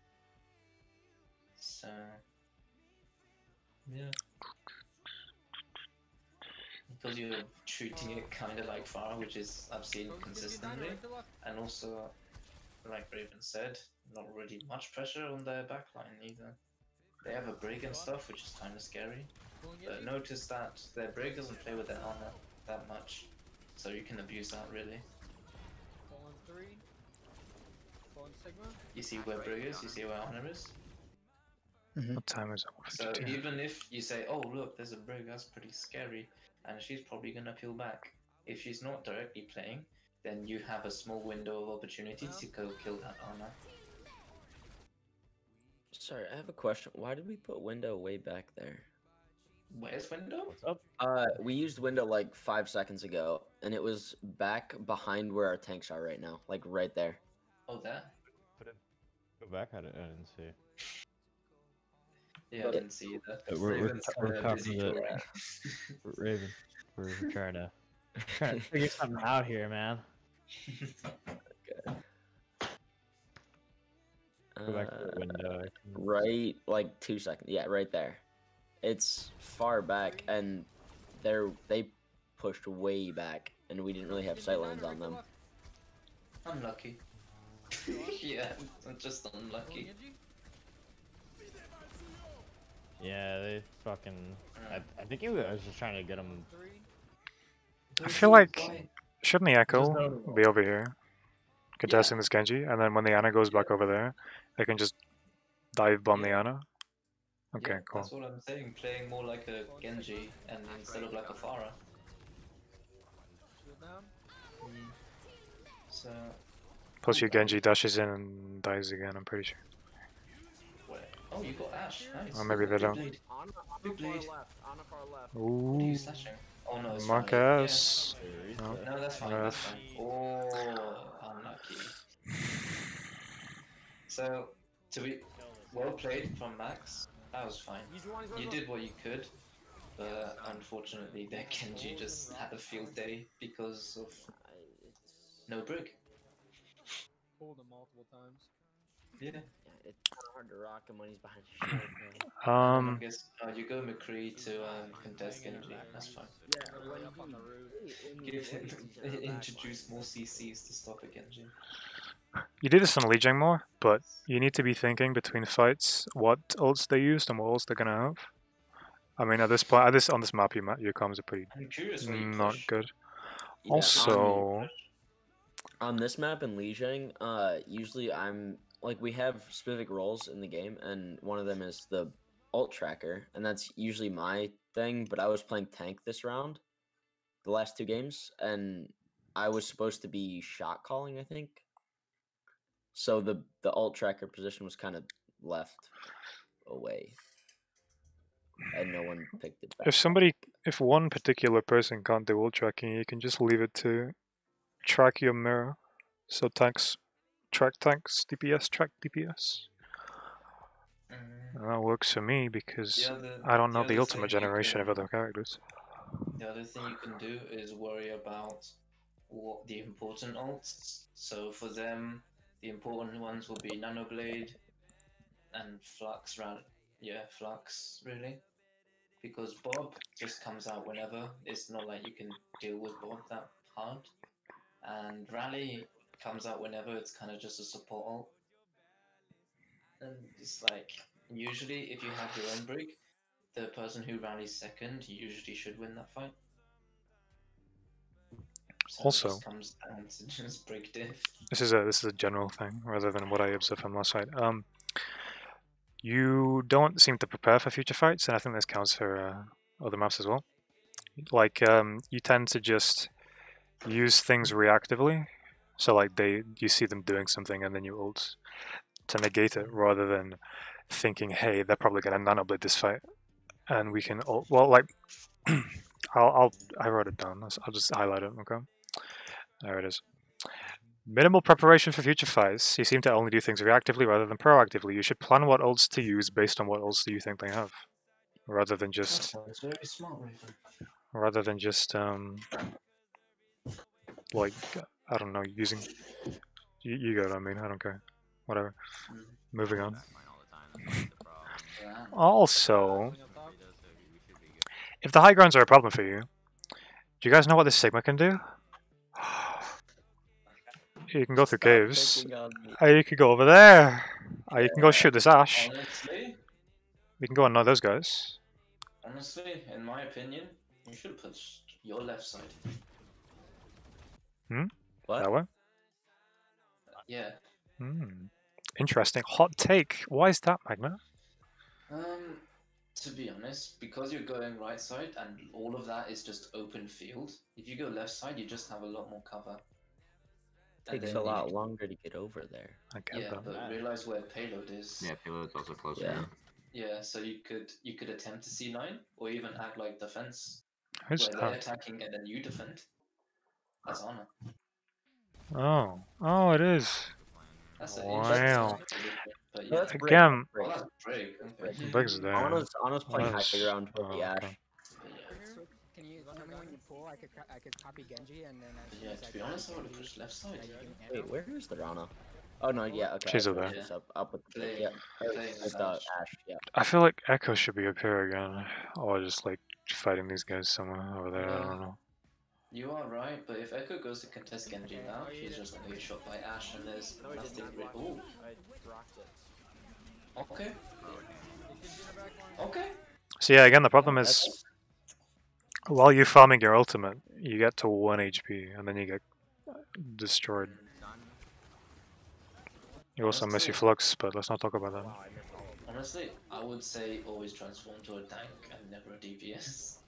So yeah. Because you're treating it kind of like fire, which is I've seen consistently, and also, like Raven said, not really much pressure on their backline either. They have a break and stuff, which is kind of scary, but notice that their break doesn't play with their armor that much, so you can abuse that really. You see where break is, you see where honor is. What time is it? So even if you say, oh look, there's a break, that's pretty scary, and she's probably gonna peel back. If she's not directly playing, then you have a small window of opportunity to go kill that armor. Sorry, I have a question. Why did we put window way back there? Where's window? What's up? We used window like 5 seconds ago, and it was back behind where our tanks are right now, like right there. Oh, there. Go back. I didn't see. Yeah, I didn't see you there. We're talking Busy to drawing. Raven. We're trying to figure something out here, man. Go back to the window. Right, like 2 seconds. Yeah, right there. It's far back, and they pushed way back, and we didn't really have sightlines on them. Unlucky. Yeah, I'm just unlucky. Yeah, they fucking. I think I was just trying to get them. I feel like shouldn't the Echo be over here, contesting this Genji, and then when the Ana goes back over there, they can just dive bomb the Ana. Okay, Yeah, cool. that's what I'm saying. Playing more like a Genji and instead of like a Pharah. So. Plus your Genji dashes in and dies again. I'm pretty sure. Where? Oh, you got Ash. Nice. Or maybe they don't. Blade. Big blade. Ooh. What are you slashing? Oh no, it's Marcus. Yeah. No. No, that's fine. That's fine. Oh, unlucky. So, to be well played from Max. That was fine. You did what you could, but unfortunately, their Genji just had a field day because of no brig. Pulled him multiple times. Yeah. It's kind of hard to rock him when he's behind his shield. I guess you go McCree to contest Genji. That's fine. Give him introduce more CCs to stop a Genji. You do this on Lee Jing more, but you need to be thinking between fights what ults they used and what ults they're gonna have. I mean, at this point, on this map, your comms are pretty not good. Yeah, also, on this map in Lijiang, usually we have specific roles in the game, and one of them is the ult tracker, and that's usually my thing. But I was playing tank this round, the last 2 games, and I was supposed to be shot calling, I think. So the ult tracker position was kind of left away, and no one picked it back. if one particular person can't do ult tracking, you can just leave it to track your mirror. So tanks track tanks, DPS track DPS. That works for me because I don't know the ultimate generation of other characters. The other thing you can do is worry about what the important ults. So for them, the important ones will be Nanoblade and Flux. Flux really, because Bob just comes out whenever. It's not like you can deal with Bob that hard. And Rally comes out whenever. It's kind of just a support ult. And it's like, usually if you have your own brig, the person who rallies second usually should win that fight. So Also, it just comes down to just brig diff. This is a general thing rather than what I observed from last fight. You don't seem to prepare for future fights, and I think this counts for other maps as well. Like you tend to just use things reactively, so like you see them doing something and then you ult to negate it, rather than thinking, hey, they're probably gonna nanoblade this fight, and we can ult. Well, like I wrote it down. I'll just highlight it. Okay, there it is. Minimal preparation for future fights. You seem to only do things reactively rather than proactively. You should plan what ults to use based on what ults do you think they have, rather than just. That's very smart, Raven. Rather than just like I don't know, using. You go. I mean, I don't care. Whatever. Moving on. Also, if the high grounds are a problem for you, do you guys know what this Sigma can do? You can go through caves. You could go over there. You can go shoot this Ash. Honestly, We can go and know those guys. honestly, in my opinion, you should have put your left side. What? That way? Yeah. Interesting. Hot take. Why is that, Magna? To be honest, because you're going right side and all of that is just open field, if you go left side, you just have a lot more cover. Takes a lot longer to get over there. I get Yeah, that. but realize where payload is. Yeah, payload's also closer. Yeah. Yeah, so you could attempt to C9 or even act like defense, Who's where they're that? attacking and then you defend. That's honor. Oh, it is. That's an Wow. interesting strategy, But No, yeah. that's Brig. Again, Oh, that's Brig. Okay. Brig's there. Anna's playing high Anna's- ground with oh, the Ash. okay. Can you tell me when you pull? I could copy Genji and then. Yeah, to be honest, I would have pushed left side. Wait, where is the Rana? Oh no, yeah, okay. She's I over see there. she's up with the Playing- yeah. playing With with Ash. Ash, yeah. I feel like Echo should be up here again, or just like fighting these guys somewhere over there. I don't know. You are right, but if Echo goes to contest Genji now, she's just gonna get shot by Ash, and there's nothing really. Ooh. Okay. Okay. So yeah, again, the problem is while you're farming your ultimate, you get to 1 HP, and then you get destroyed. You also miss your flux, but let's not talk about that. Honestly, I would say always transform to a tank and never a DPS.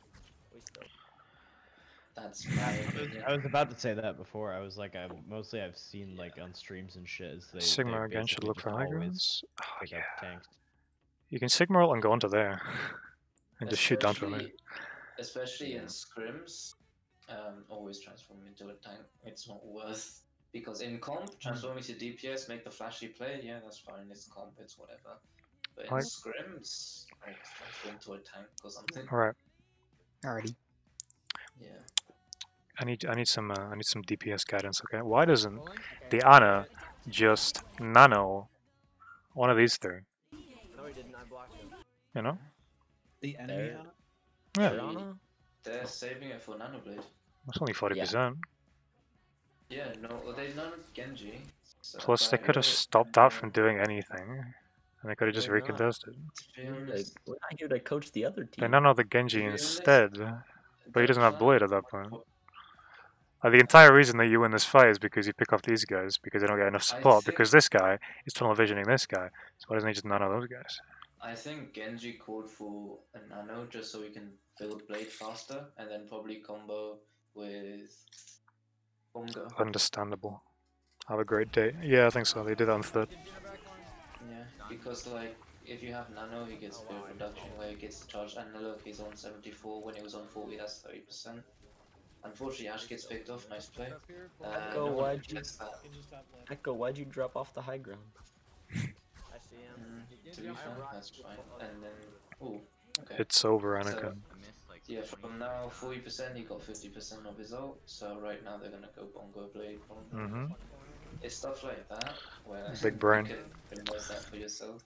That's my opinion. I was about to say that before. I was like, I've seen like on streams and shit. Is Sigma they again should basically look just for high always grounds. Oh, pick yeah. up tanks. You can Sigma ult and go onto there, and just shoot down from there. Especially in scrims, always transform into a tank. It's not worth, because in comp, transforming to DPS, make the flashy play, yeah, that's fine. It's comp, it's whatever. But in Right. scrims, always transform to a tank or something. All right. Alrighty. Yeah. I need some DPS guidance. Okay, why doesn't the Ana just nano one of these three? No, he didn't. I blocked him. You know? The enemy on Yeah. They're saving it for Nanoblade. That's only 40%. Yeah, no, well, they nanoed Genji. So Plus, they but could have stopped that from doing anything, and they could have just They're not. recontested. be honest, We're not here to coach the other They team. nano the Genji be honest, instead, but he the doesn't have plan- blade at that point. The entire reason that you win this fight is because you pick off these guys, because they don't get enough support, because this guy is tunnel visioning this guy, so why doesn't he just nano those guys? I think Genji called for a nano just so we can build blade faster, and then probably combo with Bongo. Understandable. Have a great day. Yeah, I think so. They did that on third. Yeah, because like if you have nano, he gets build reduction where he gets the charge, and look, he's on 74 when he was on 40. That's 30%. Unfortunately, Ash gets picked off. Nice play. Echo, No one why'd you? gets that. Echo, why'd you drop off the high ground? I see him. To be fair, that's fine. And then, ooh, okay. It's over, So, Anakin. yeah, from now 40%, he got 50% of his ult. So right now they're gonna go Bongo Blade. Mm-hmm. It's stuff like that where Big brain. you can minimize that for yourself.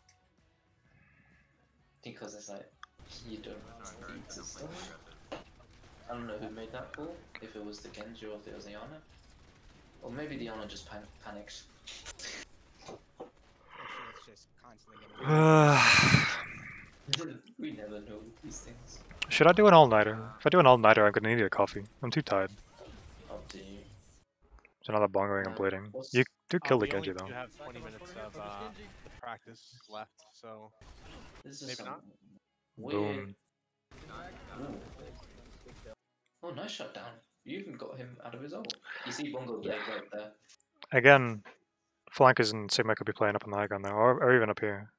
Because it's like you don't need to stuff. I don't know who made that call. If it was the Genji or if it was the Ana. Or maybe the Ana just panicked. We never know these things. Should I do an all-nighter? If I do an all-nighter, I'm gonna need a coffee. I'm too tired. Up to you. It's another bongoing and bleeding. You do kill the we only Genji though. do have 20 minutes of the practice left, so This is maybe not. Boom. Ooh. Oh, nice shutdown. You even got him out of his ult. You see Bongo Blade right there. Again, flankers and Sigma could be playing up on the high ground there, or even up here.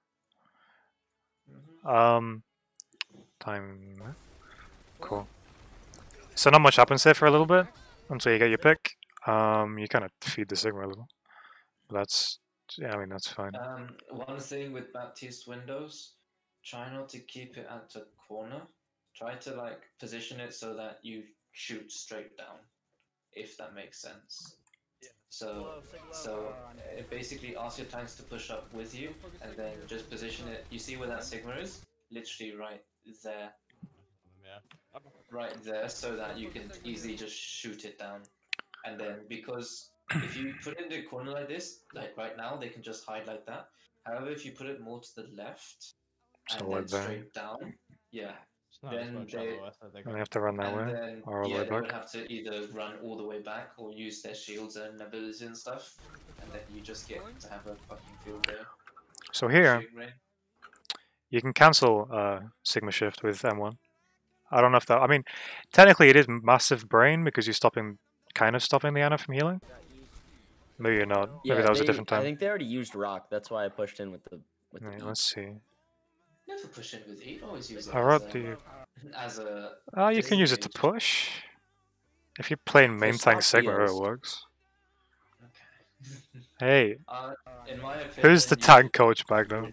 Time. Cool. So not much happens there for a little bit until you get your pick. You kind of feed the Sigma a little. That's, yeah, I mean that's fine. One thing with Baptiste windows, try not to keep it at the corner. Try to like position it so that you shoot straight down, if that makes sense. So it basically asks your tanks to push up with you, and then just position it. You see where that Sigma is? Literally right there. Yeah. Right there, so that you can easily just shoot it down. And then because if you put it in the corner like this, like right now, they can just hide like that. However, if you put it more to the left and So then like that. straight down, yeah. It's not as Then much they, on the left, I think. And they have to run that and way, then or all the yeah, way they would back. have to either run all the way back or use their shields and abilities and stuff, and then you just get to have a fucking field day. So here, Shooting range. you can cancel Sigma Shift with M1. I don't know if that. I mean, technically it is massive brain because you're kind of stopping the Ana from healing. Maybe you're not. Maybe Yeah, that was a different I time. think they already used rock. That's why I pushed in with the. Right, let's see. Never push in with E. Always use it Alright, as a you can use it to push. If you're playing main So tank stop Sigma, it heals. works. Hey, In my opinion, who's the tank coach back then?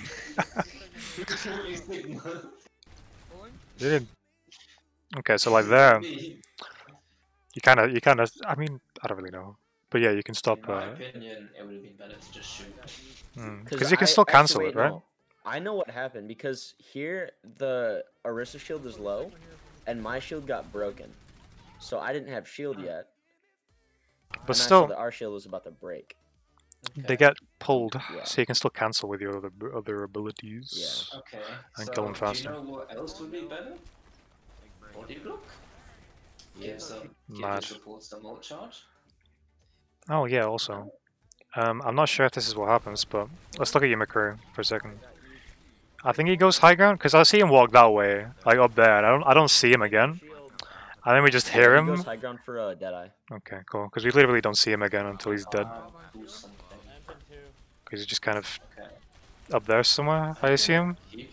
You didn't. Okay, so like there, you kind of. I mean, I don't really know, but yeah, you can stop. In my opinion, it would have been better to just shoot. Because you can still cancel it, right? No. I know what happened because here the Orisa shield is low, and my shield got broken, so I didn't have shield yet. But and still, I saw that our shield was about to break. They get pulled, Yeah. so you can still cancel with your other abilities. Yeah. Okay. And So kill them faster. do you know what else would be better? Body block. Give Mad. your support some ult charge. Oh yeah, also. I'm not sure if this is what happens, but let's look at your McCrew for a second. I think he goes high ground because I see him walk that way, like up there, and I don't see him again. And then we just hear him. He goes high ground for Deadeye. Okay, cool. Because we literally don't see him again until he's dead. Because he's just kind of up there somewhere, I assume.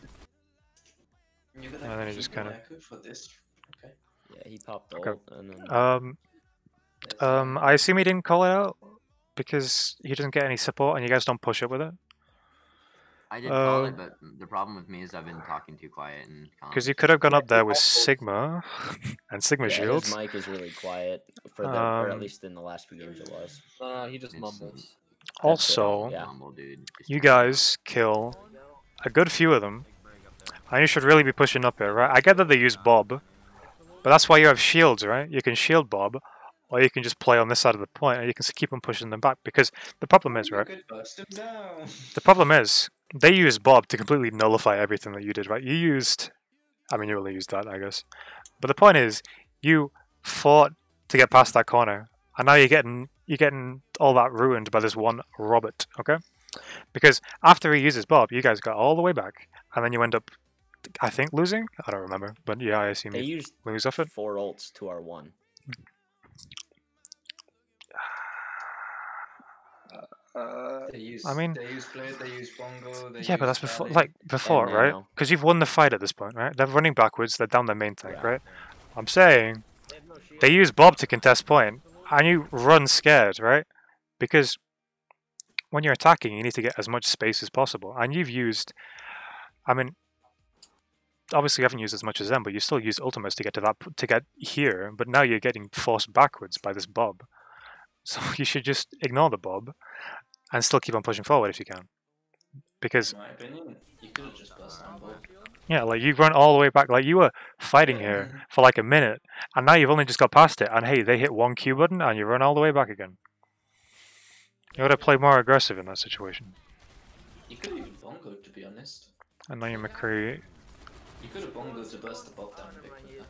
And then he just kind of. Yeah, he popped ult, Okay. and then. I assume he didn't call it out because he doesn't get any support, and you guys don't push up with it. I did call it, but the problem with me is I've been talking too quiet and. Because you could have gone up there with Sigma and Sigma Yeah, shields. his mic is really quiet for the, or at least in the last few games it was. He just mumbles. Also, Yeah. you guys kill a good few of them, and you should really be pushing up here, right? I get that they use Bob, but that's why you have shields, right? You can shield Bob, or you can just play on this side of the point, and you can keep on pushing them back. Because the problem is, right? The problem is they use Bob to completely nullify everything that you did, right? You used, I mean, you only used that, I guess. But the point is, you fought to get past that corner, and now you're getting all that ruined by this one Robert, okay? Because after he uses Bob, you guys got all the way back, and then you end up, I think, losing? I don't remember, but yeah, I assume They you used lose off it. 4 ults to our 1. They use I mean, they use Blade, they use Bongo, they yeah, but use that's before, Valley. like before, And right? Nano. Because you've won the fight at this point, right? They're running backwards. They're down their main tank, Yeah. right? I'm saying they use Bob to contest point, and you run scared, right? Because when you're attacking, you need to get as much space as possible, and you've used. I mean, obviously, you haven't used as much as them, but you still used ultimates to get to that to get here. But now you're getting forced backwards by this Bob, so you should just ignore the Bob and still keep on pushing forward if you can. Because In my opinion, you could have just burst on Bob. yeah, like you run all the way back, like you were fighting here for like a minute, and now you've only just got past it, and hey, they hit one Q button, and you run all the way back again. You gotta play more aggressive in that situation. You could have even bongoed, to be honest. And now you're McCree. You could have bongoed to burst the Bob down a bit quicker.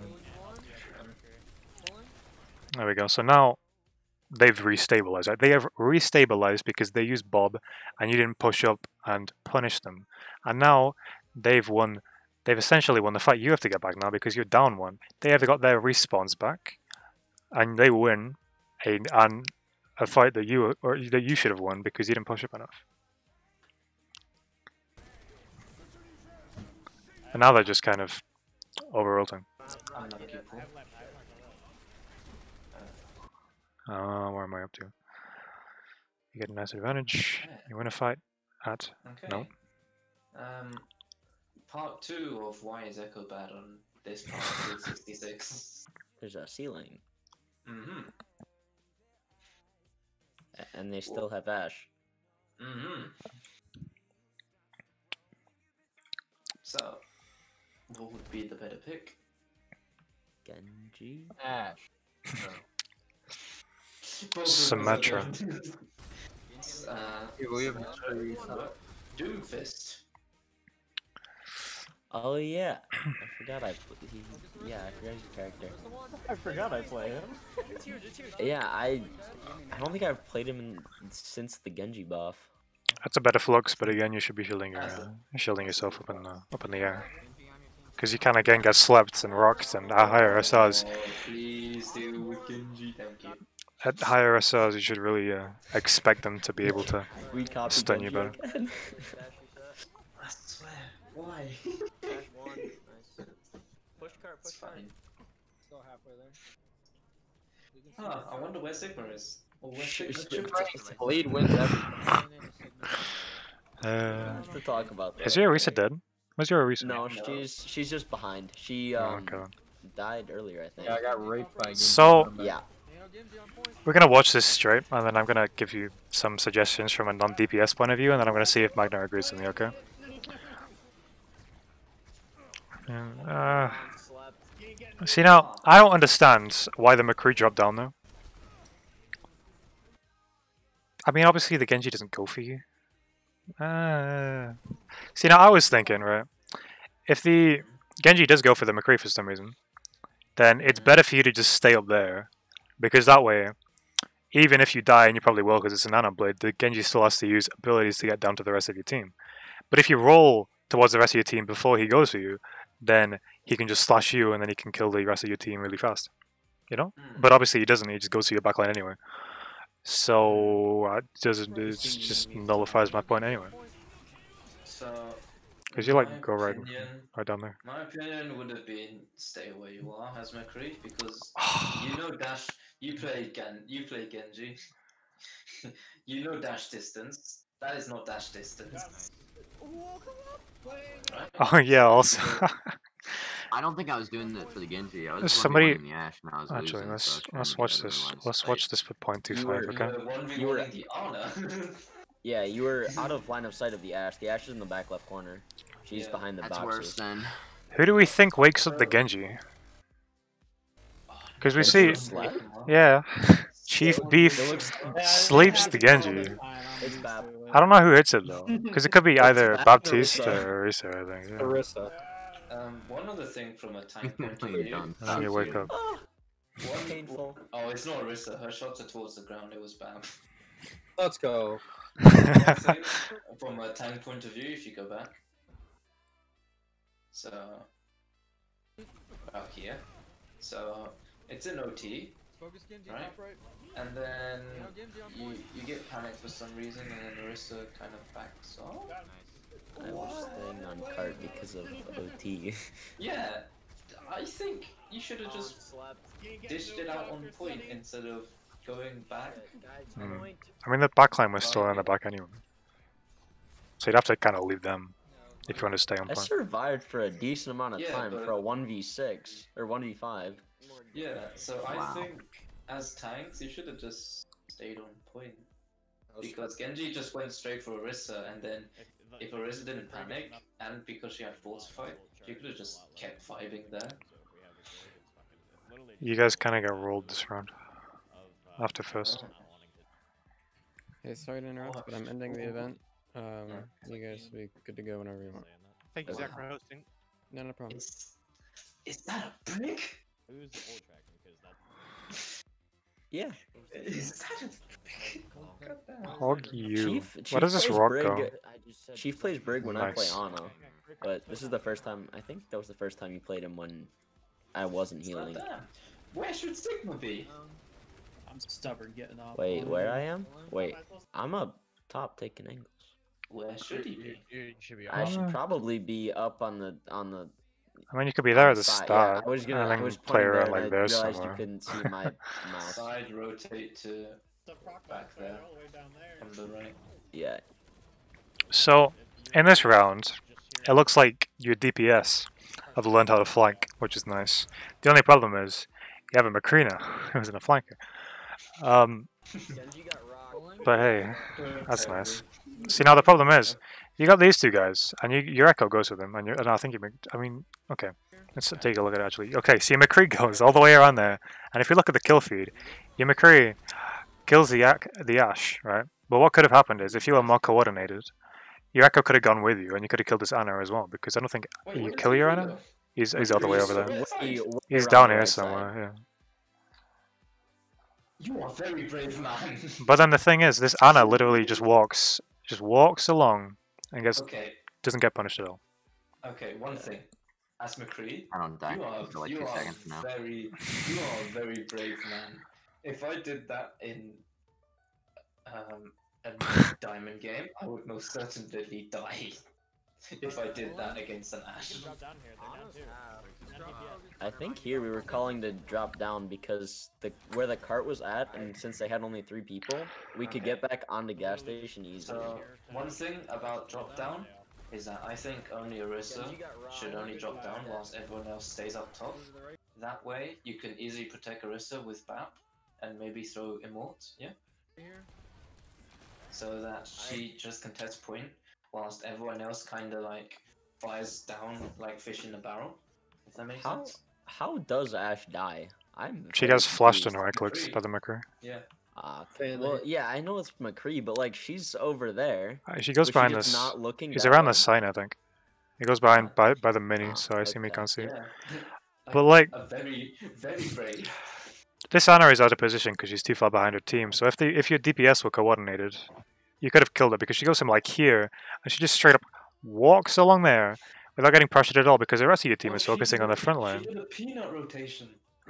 There we go. So now they've restabilized. Right? They have restabilized because they used Bob, and you didn't push up and punish them. And now they've won. They've essentially won the fight. You have to get back now because you're down 1. They have got their respawns back, and they win a fight that you should have won because you didn't push up enough. And now they're just kind of overulting. Where am I up to? You get a nice advantage. You win a fight at no. Part 2 of why is Echo bad on this part of Route 66. There's a ceiling. Mm-hmm. And they still have Ash. Mm-hmm. So, what would be the better pick? Genji? Ash. Symmetra. Doomfist. Oh yeah, I forgot I forgot his character. I forgot I play him. Yeah, I don't think I've played him since the Genji buff. That's a better flux, but again, you should be shielding yourself up in the air, because you kind of again get slept and rocked and at higher SRs. Please do Genji, thank you. At higher SRs, you should really expect them to be able to stun you better. I swear, why? It's fine. Still halfway there. Huh, I wonder where Sigma is. Bleed wins everything. To talk about that. Is your Orisa dead? Where's your Orisa? No, she's just behind. She okay. died earlier, I think. Yeah, I got raped by. So yeah, we're gonna watch this straight, and then I'm gonna give you some suggestions from a non-DPS point of view, and then I'm gonna see if Magna agrees with me. Okay. See now, I don't understand why the McCree dropped down though. I mean, obviously the Genji doesn't go for you. See now, I was thinking, right, if the Genji does go for the McCree for some reason, then it's better for you to just stay up there, because that way, even if you die, and you probably will because it's an Nano Blade, the Genji still has to use abilities to get down to the rest of your team. But if you roll towards the rest of your team before he goes for you, then he can just slash you and then he can kill the rest of your team really fast. You know? But obviously he doesn't, he just goes to your backline anyway. So it just nullifies my point anyway. So because you like go right down there. My opinion would have been stay where you are as McCree because you know dash. You play Genji. You know dash distance. That is not dash distance. Right? Oh yeah, also. I don't think I was doing that for the Genji. I was somebody. the Ashe and I was Actually, losing, let's watch this. Let's watch this with 0.25. Okay. You were yeah, you were out of line of sight of the Ashe. The Ashe is in the back left corner. She's behind the boxes. That's worse then. Who do we think wakes up the Genji? Because we see, yeah, Chief Beef sleeps the Genji. I don't know who hits it though, because it could be either Baptiste or Orisa. I think. Yeah. Orisa. One other thing from a tank point of view. You wake up. Painful. Oh, it's not Orisa. Her shots are towards the ground. It was Bam. Let's go. One thing from a tank point of view, if you go back. So about here. So it's an OT, right? And then you get panicked for some reason, and then Orisa kind of backs off. I was staying on cart because of OT. Yeah, I think you should have just dished it out on point instead of going back. I mean, the backline was still in the back anyway, so you'd have to kind of leave them if you want to stay on I point. survived for a decent amount of time for a 1v6 or 1v5. Yeah, so I think as tanks, you should have just stayed on point. Because Genji just went straight for Orisa, and then if Orisa didn't panic, and because she had Fortify, she could have just kept vibing there. You guys kind of got rolled this round after first. Hey, sorry to interrupt, but I'm ending the event. You guys will be good to go whenever you want. Thank you, Zach, for hosting. No, no problem. Is that a brick? Who's the old track? Because that's... Yeah. Is that a Hog you. Chief Where does this plays rock Brig. go? Chief plays Brig when I play Nice. Ana, but this is the first time. I think that was the first time you played him when I wasn't healing. Where should Sigma be? I'm stubborn getting off. Wait, where I am? Wait, I'm up top taking angles. Where should he be? You should be I should probably be up on the I mean, you could be there at the side. start, Yeah, I was gonna. and I then was play pointing around there, like and there I realized somewhere. you couldn't see my mouse. Side rotate to back there from the right. Yeah. So, in this round, it looks like your DPS have learned how to flank, which is nice. The only problem is, you have a Macrina who's in a flanker. But hey, that's nice. See, now the problem is, you got these two guys, and your Echo goes with them, and I think I mean, okay, let's take a look at it actually. Okay, see, McCree goes all the way around there, and if you look at the kill feed, your McCree kills the Ashe, right? But what could have happened is, if you were more coordinated, your Echo could have gone with you, and you could have killed this Ana as well, because I don't think you kill your Ana. He's all the way over there. He's down here somewhere. Yeah. You are very brave, man. But then the thing is, this Ana literally just walks along and doesn't get punished at all. Okay, one thing. As McCree, I don't die you are, for like you 2 are seconds now. you are a very brave man. If I did that in a diamond game, I would most certainly die. If I did that against an Ashe. I think here we were calling to drop down because where the cart was at, and since they had only 3 people, we could get back on the gas station easy. So one thing about drop down is that I think only Orisa should only drop down whilst everyone else stays up top. That way you can easily protect Orisa with BAP and maybe throw Immort, yeah? So that she just contests point whilst everyone else kinda like fires down like fish in a barrel. If that makes sense. How does Ash die? She gets flashed in right clicks by the McCree. Yeah. Well, yeah, I know it's McCree, but like she's over there. She goes behind just this. Not looking He's that around way? the sign, I think. He goes behind by the mini, so I assume he can't see it. Yeah. But like, A very, very brave. this Anna is out of position because she's too far behind her team. So if your DPS were coordinated, you could have killed her because she goes from like here and she just straight up walks along there without getting pressured at all because the rest of your team is focusing on the front line. She did a peanut rotation.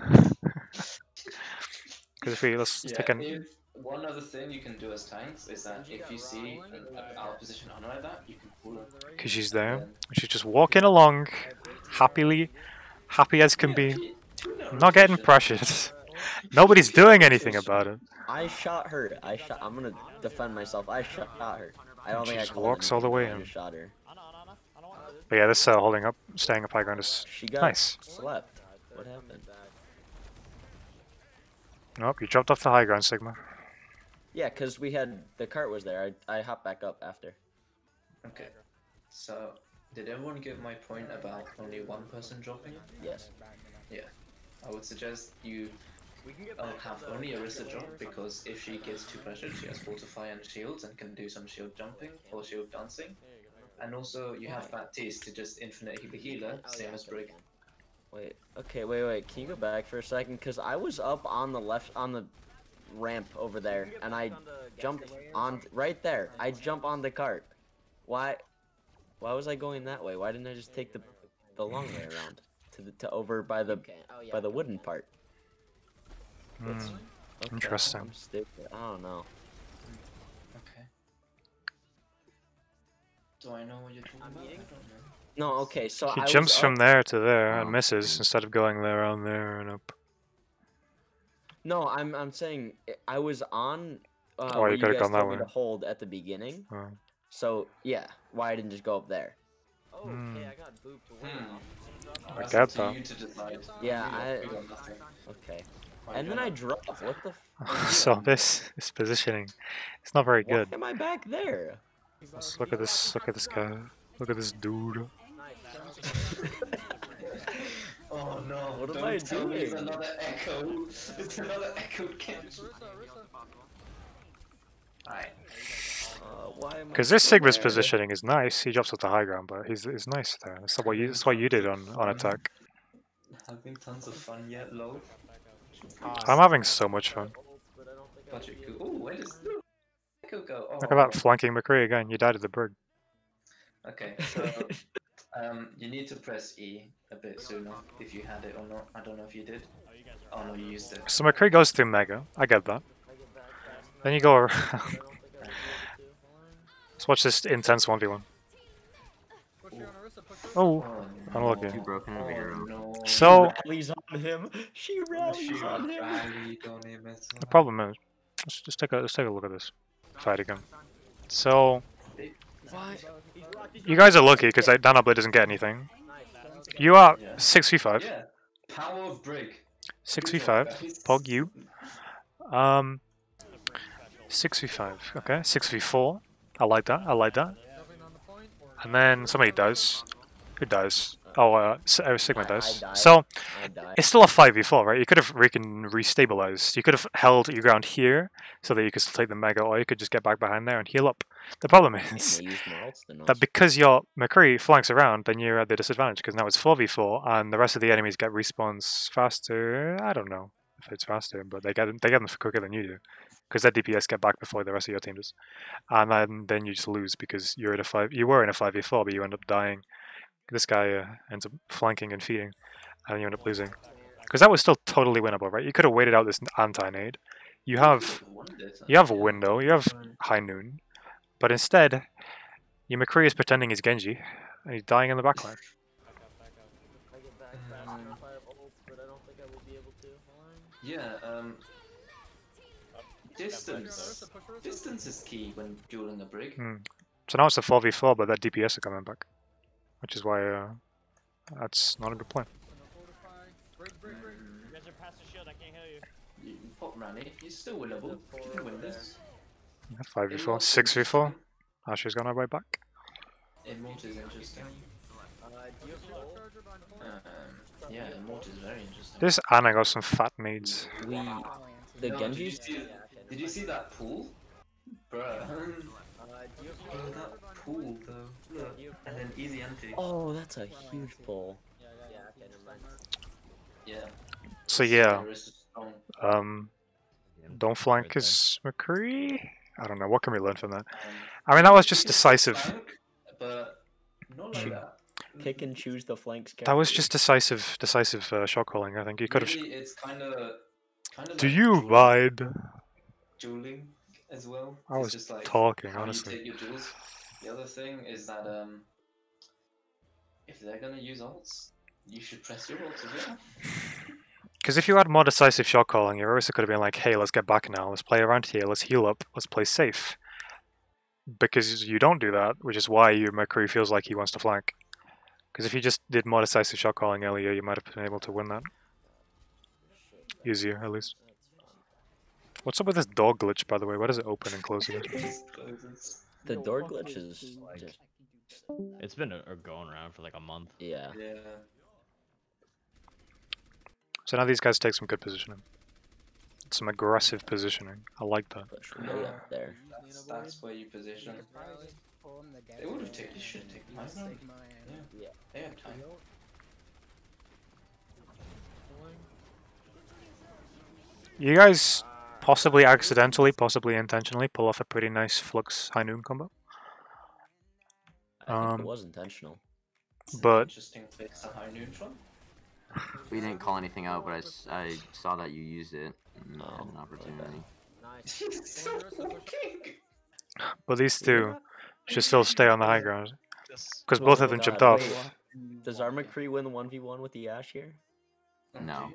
Because if we let's take an If one other thing you can do as tanks is that if you see an out position Anna like that, you can pull her. because she's there, she's just walking along, happy as can be, not getting pressured. Nobody's doing anything about it. I shot her. I'm gonna defend myself. I shot her. I don't think I Just walks all the way I in. just shot her. But yeah, this holding up, staying up high ground is She got nice. slept. What happened? Nope, you dropped off the high ground, Sigma. Yeah, cause the cart was there. I hopped back up after. Okay. So, did everyone get my point about only one person dropping? Yes. Yeah. I would suggest you have only Orisa drop because if she gets too pressured, she has Fortify and shields and can do some shield jumping or shield dancing. And also, you have Baptiste to just infinite healer, same as Brig. Wait. Okay. Wait. Can you go back for a second? Cause I was up on the ramp over there, and I jumped on right there. I jump on the cart. Why was I going that way? Why didn't I just take the long way around to over by the wooden part? Interesting. I'm stupid. I don't know. Okay. Do I know what you're talking about? I don't know. No, okay, so He I jumps was from up... there to there and misses instead of going there and there and up. No, I'm saying I was on Oh, where you you could've guys gone that told me way. to hold at the beginning. Oh. So yeah, why I didn't just go up there? Oh, okay, I got booped away. I get that. You to decide. Yeah, We got nothing. okay. And then I dropped. What the? So this positioning, it's not very Why good. am I back there? Let's look at this. Look at this guy. Look at this dude. Oh no! What am don't I tell me it's doing? another echo. It's another echo Kenji. Alright. Why am I Because this still Sigma's there? positioning is nice. He drops at the high ground, but he's nice there. That's what you did on attack. Having tons of fun yet, lol. I'm having so much fun. Budget go. Oh, where does echo go? Oh, Look at that flanking McCree again. You died at the brig. Okay, so you need to press E a bit sooner if you had it or not. I don't know if you did. Oh no, you used it. So McCree goes through Mega. I get that. Then you go around. Let's watch this intense 1v1. Oh, unlucky. Too broken over here. So Rallies on him. She rallies on him. the problem is, let's take a look at this fight again. So you guys are lucky because Noname doesn't get anything. You are 6v5. Yeah. Power of Brig. 6v5. Pog you. 6v5. Okay. 6v4. I like that. I like that. And then somebody does. Who does? Oh, Sigma does. So it's still a 5v4, right? You could have restabilized. You could have held your ground here so that you could still take the Mega, or you could just get back behind there and heal up. The problem is that because your McCree flanks around, then you're at the disadvantage because now it's 4v4 and the rest of the enemies get respawns faster. I don't know if it's faster, but they get them quicker than you do because their DPS get back before the rest of your team does. And then you just lose because you were in a 5v4, but you end up dying. This guy ends up flanking and feeding, and you end up losing. Because that was still totally winnable, right? You could have waited out this anti-nade. You have a window, you have high noon, but instead, your McCree is pretending he's Genji, and he's dying in the backline. But I don't think I will be able to. Yeah, distance is key when dueling a brig. So now it's a 4v4, but that DPS are coming back, which is why that's not a good plan. You guys are past the shield, I can't heal you. Pop Rally, you're still winnable. You can win this. 5v4, 6v4. Ashley's gone her way back. Immort is interesting. Yeah, Immort is very interesting. This Anna got some fat needs. The No, Genji's. Did you see that pool? Bruh. Bro, that pool though. Look. And then easy anti. Oh, that's a huge pull. Yeah. So yeah, There is a strong- don't flank as McCree. I don't know. What can we learn from that? I mean, that was just decisive. But not like that. Pick and choose the flanks. That was just decisive shot calling. I think you could have. Really, it's kind of. Do you mind? Dueling as well. I was it's just like talking, how honestly. You take your duels. The other thing is that if they're gonna use ults, you should press your ults as well. Because if you had more decisive shot calling, your Orisa could have been like, hey, let's get back now, let's play around here, let's heal up, let's play safe. Because you don't do that, which is why your McCree feels like he wants to flank. Because if you just did more decisive shot calling earlier, you might have been able to win that. Easier, at least. What's up with this door glitch, by the way? Why does it open and close again? The door glitch is just... It's been going around for like a month. Yeah. Yeah. So now these guys take some good positioning. Some aggressive positioning. I like that. Way up there. That's where you position. They would have taken. You should have taken my run. Yeah. They have time. You guys possibly accidentally, possibly intentionally pull off a pretty nice Flux High Noon combo. I think it was intentional. But Interesting place to High Noon from. We didn't call anything out, but I saw that you used it and had an opportunity. but these two should still stay on the high ground. Because both of them jumped off. Does our McCree win the 1v1 with the Ashe here? No.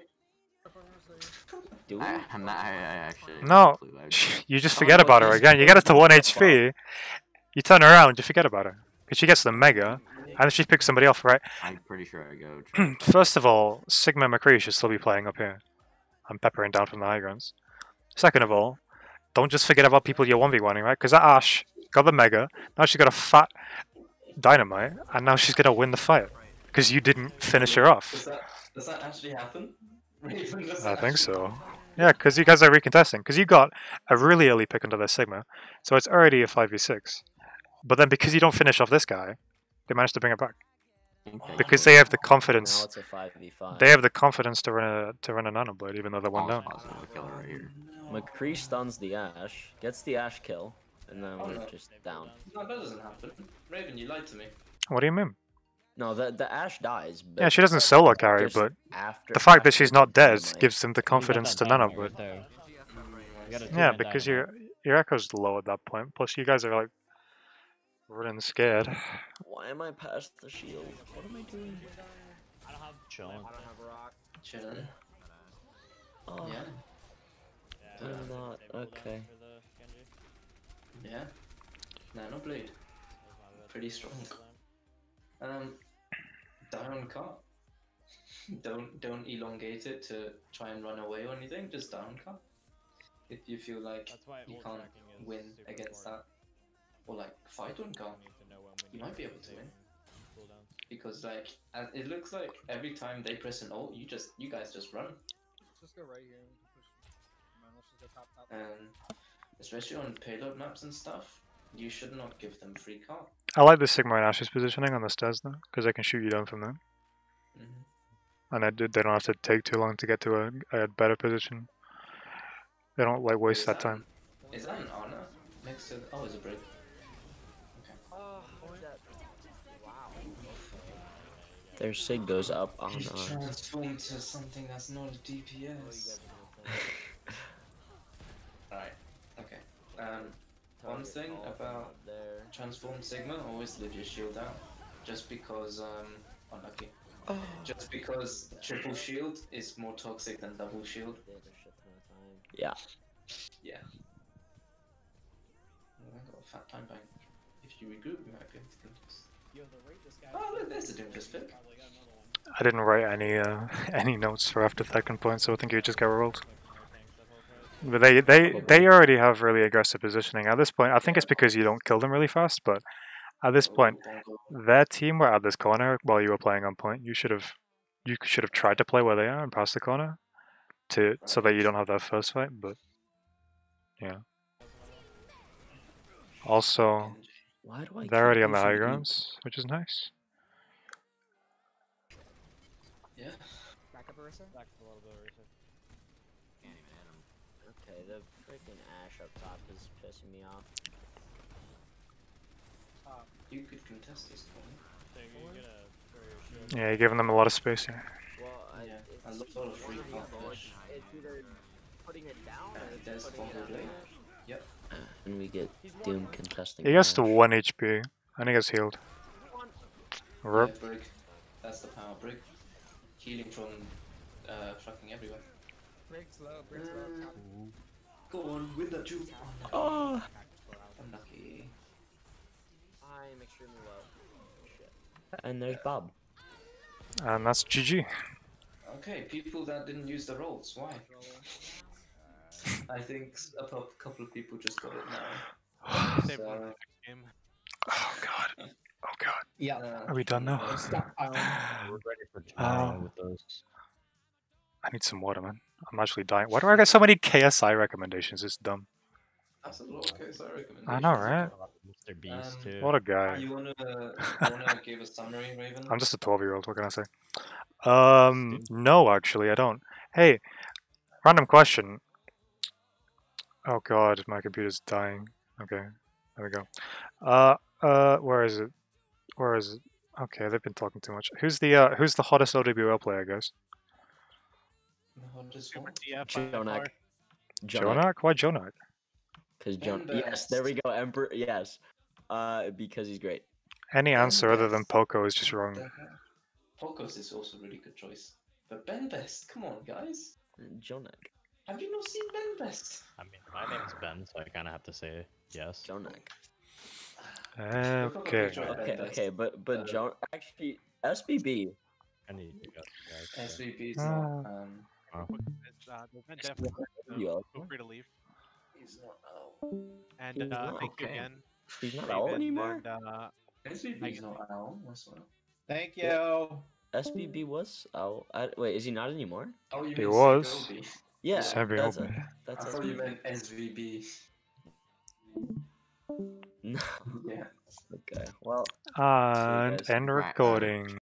Do we? I'm not. I actually. No, you just forget about her again. You get it to 1 HP, you turn around, you forget about her. Because she gets the Mega, and then she picks somebody off, right? I'm pretty sure I go. First of all, Sigma McCree should still be playing up here. I'm peppering down from the high grounds. Second of all, don't just forget about people you're 1v1ing, right? Because that Ashe got the Mega, now she's got a fat Dynamite, and now she's going to win the fight. Because you didn't finish her off. Does that actually happen? I think so. Yeah, because you guys are recontesting. Because you got a really early pick under their Sigma, so it's already a 5v6. But then because you don't finish off this guy, they managed to bring it back. Because they have the confidence. Now it's a 5v5. They have the confidence to run a Nanoblade, even though they're one down. McCree stuns the Ashe, gets the Ashe kill, and then we're just down. No, that doesn't happen. Raven, you lied to me. What do you mean? No, the Ashe dies. But Yeah, she doesn't solo carry, just but after the fact that she's not dead Dynamite. gives them the confidence to Nanoblade. Yeah, because your echo's low at that point. Plus, you guys are like running scared. Why am I past the shield? What am I doing? I don't have chilling. I don't have rock. Chilling. Oh. Yeah. I'm not. Okay. Yeah. Nanoblade. Pretty strong. Down cut. Don't elongate it to try and run away or anything. Just down cut. If you feel like you can't win against that, or like fight on cut, you might be able to win. Because like it looks like every time they press an ult, you guys just run. Let's just go right here. Let's just go top. Especially on payload maps and stuff, you should not give them free cut. I like the Sigma and Ashe's positioning on the stairs though, because they can shoot you down from there. And they don't have to take too long to get to a better position. They don't like waste that time. Is that an honor next to? Oh, it's a break. Their Sig goes up on He's transformed to something that's not a DPS. Alright, okay. One thing about transformed Sigma, always leave your shield out. Just because, unlucky. Just because triple shield is more toxic than double shield. Yeah. Yeah. Well, I got a fat time bank. If you regroup, we might be able to contest. Oh, look, there's a Doomfist pick. I didn't write any any notes for after second point, so I think you just get rolled. But they already have really aggressive positioning at this point. I think it's because you don't kill them really fast, but at this point, their team were at this corner while you were playing on point. You should have tried to play where they are and pass the corner so that you don't have that first fight. But yeah. Also, Why do I they're already keep on the high losing grounds, which is nice. Yeah. Back up, Arissa. Back a little bit, Arissa. Okay, the freaking Ash up top is pissing me off. You could contest this point. Yeah, you're giving them a lot of space here. Well, Yeah, it's a lot of free catfish. It's either putting it down or it's There's putting it Bongo on Blade. Ash. Yep. And we get Doom contesting. He gets to Ash. 1 HP, and he gets healed. Yeah, Rip. Brig. That's the power, Brig. Healing from fucking everywhere. Break slow, break slow. Go on, win that jewel. Oh. Unlucky. I'm extremely low. Shit. And there's Bob. And that's GG. Okay, people that didn't use the rolls, why? I think a couple of people just got it now. Save So, one for next game. Oh god. Oh god. Yeah. Are we done now? Stockpiling. We're ready for tomorrow with those. I need some water, man. I'm actually dying. Why do I get so many KSI recommendations? It's dumb. that's a lot of KSI recommendations. I know, right? Mr. Beast too. What a guy. You wanna give a summary, Raven? I'm just a 12-year-old. What can I say? No, actually, I don't. Hey, random question. Oh god, my computer's dying. Okay, there we go. Where is it? Where is it? Okay, they've been talking too much. Who's the hottest OWL player, guys? Jonak. Jonak? Why Jonak? Because yes, there we go, Emperor. Yes, because he's great. Any answer other than Poco is just wrong. Pocos is also a really good choice. But Ben Best, come on, guys. Jonak. Have you not seen Ben Best? I mean, my name's Ben, so I kind of have to say yes. Jonak. Okay. Okay, but John actually SBB. I need you guys. SVP is not. There's been definitely. Feel free to leave. He's not out. And He's not thank you okay. again. He's not Raven, out anymore. And, SVP's not out. That's what. Thank you. SBB was out. Wait, is he not anymore? Oh, you He mean was. Segobi. Yeah, Sebi that's open. that's I thought you SBB. meant SVB. No. Yeah. Okay. Well. And guys. end recording.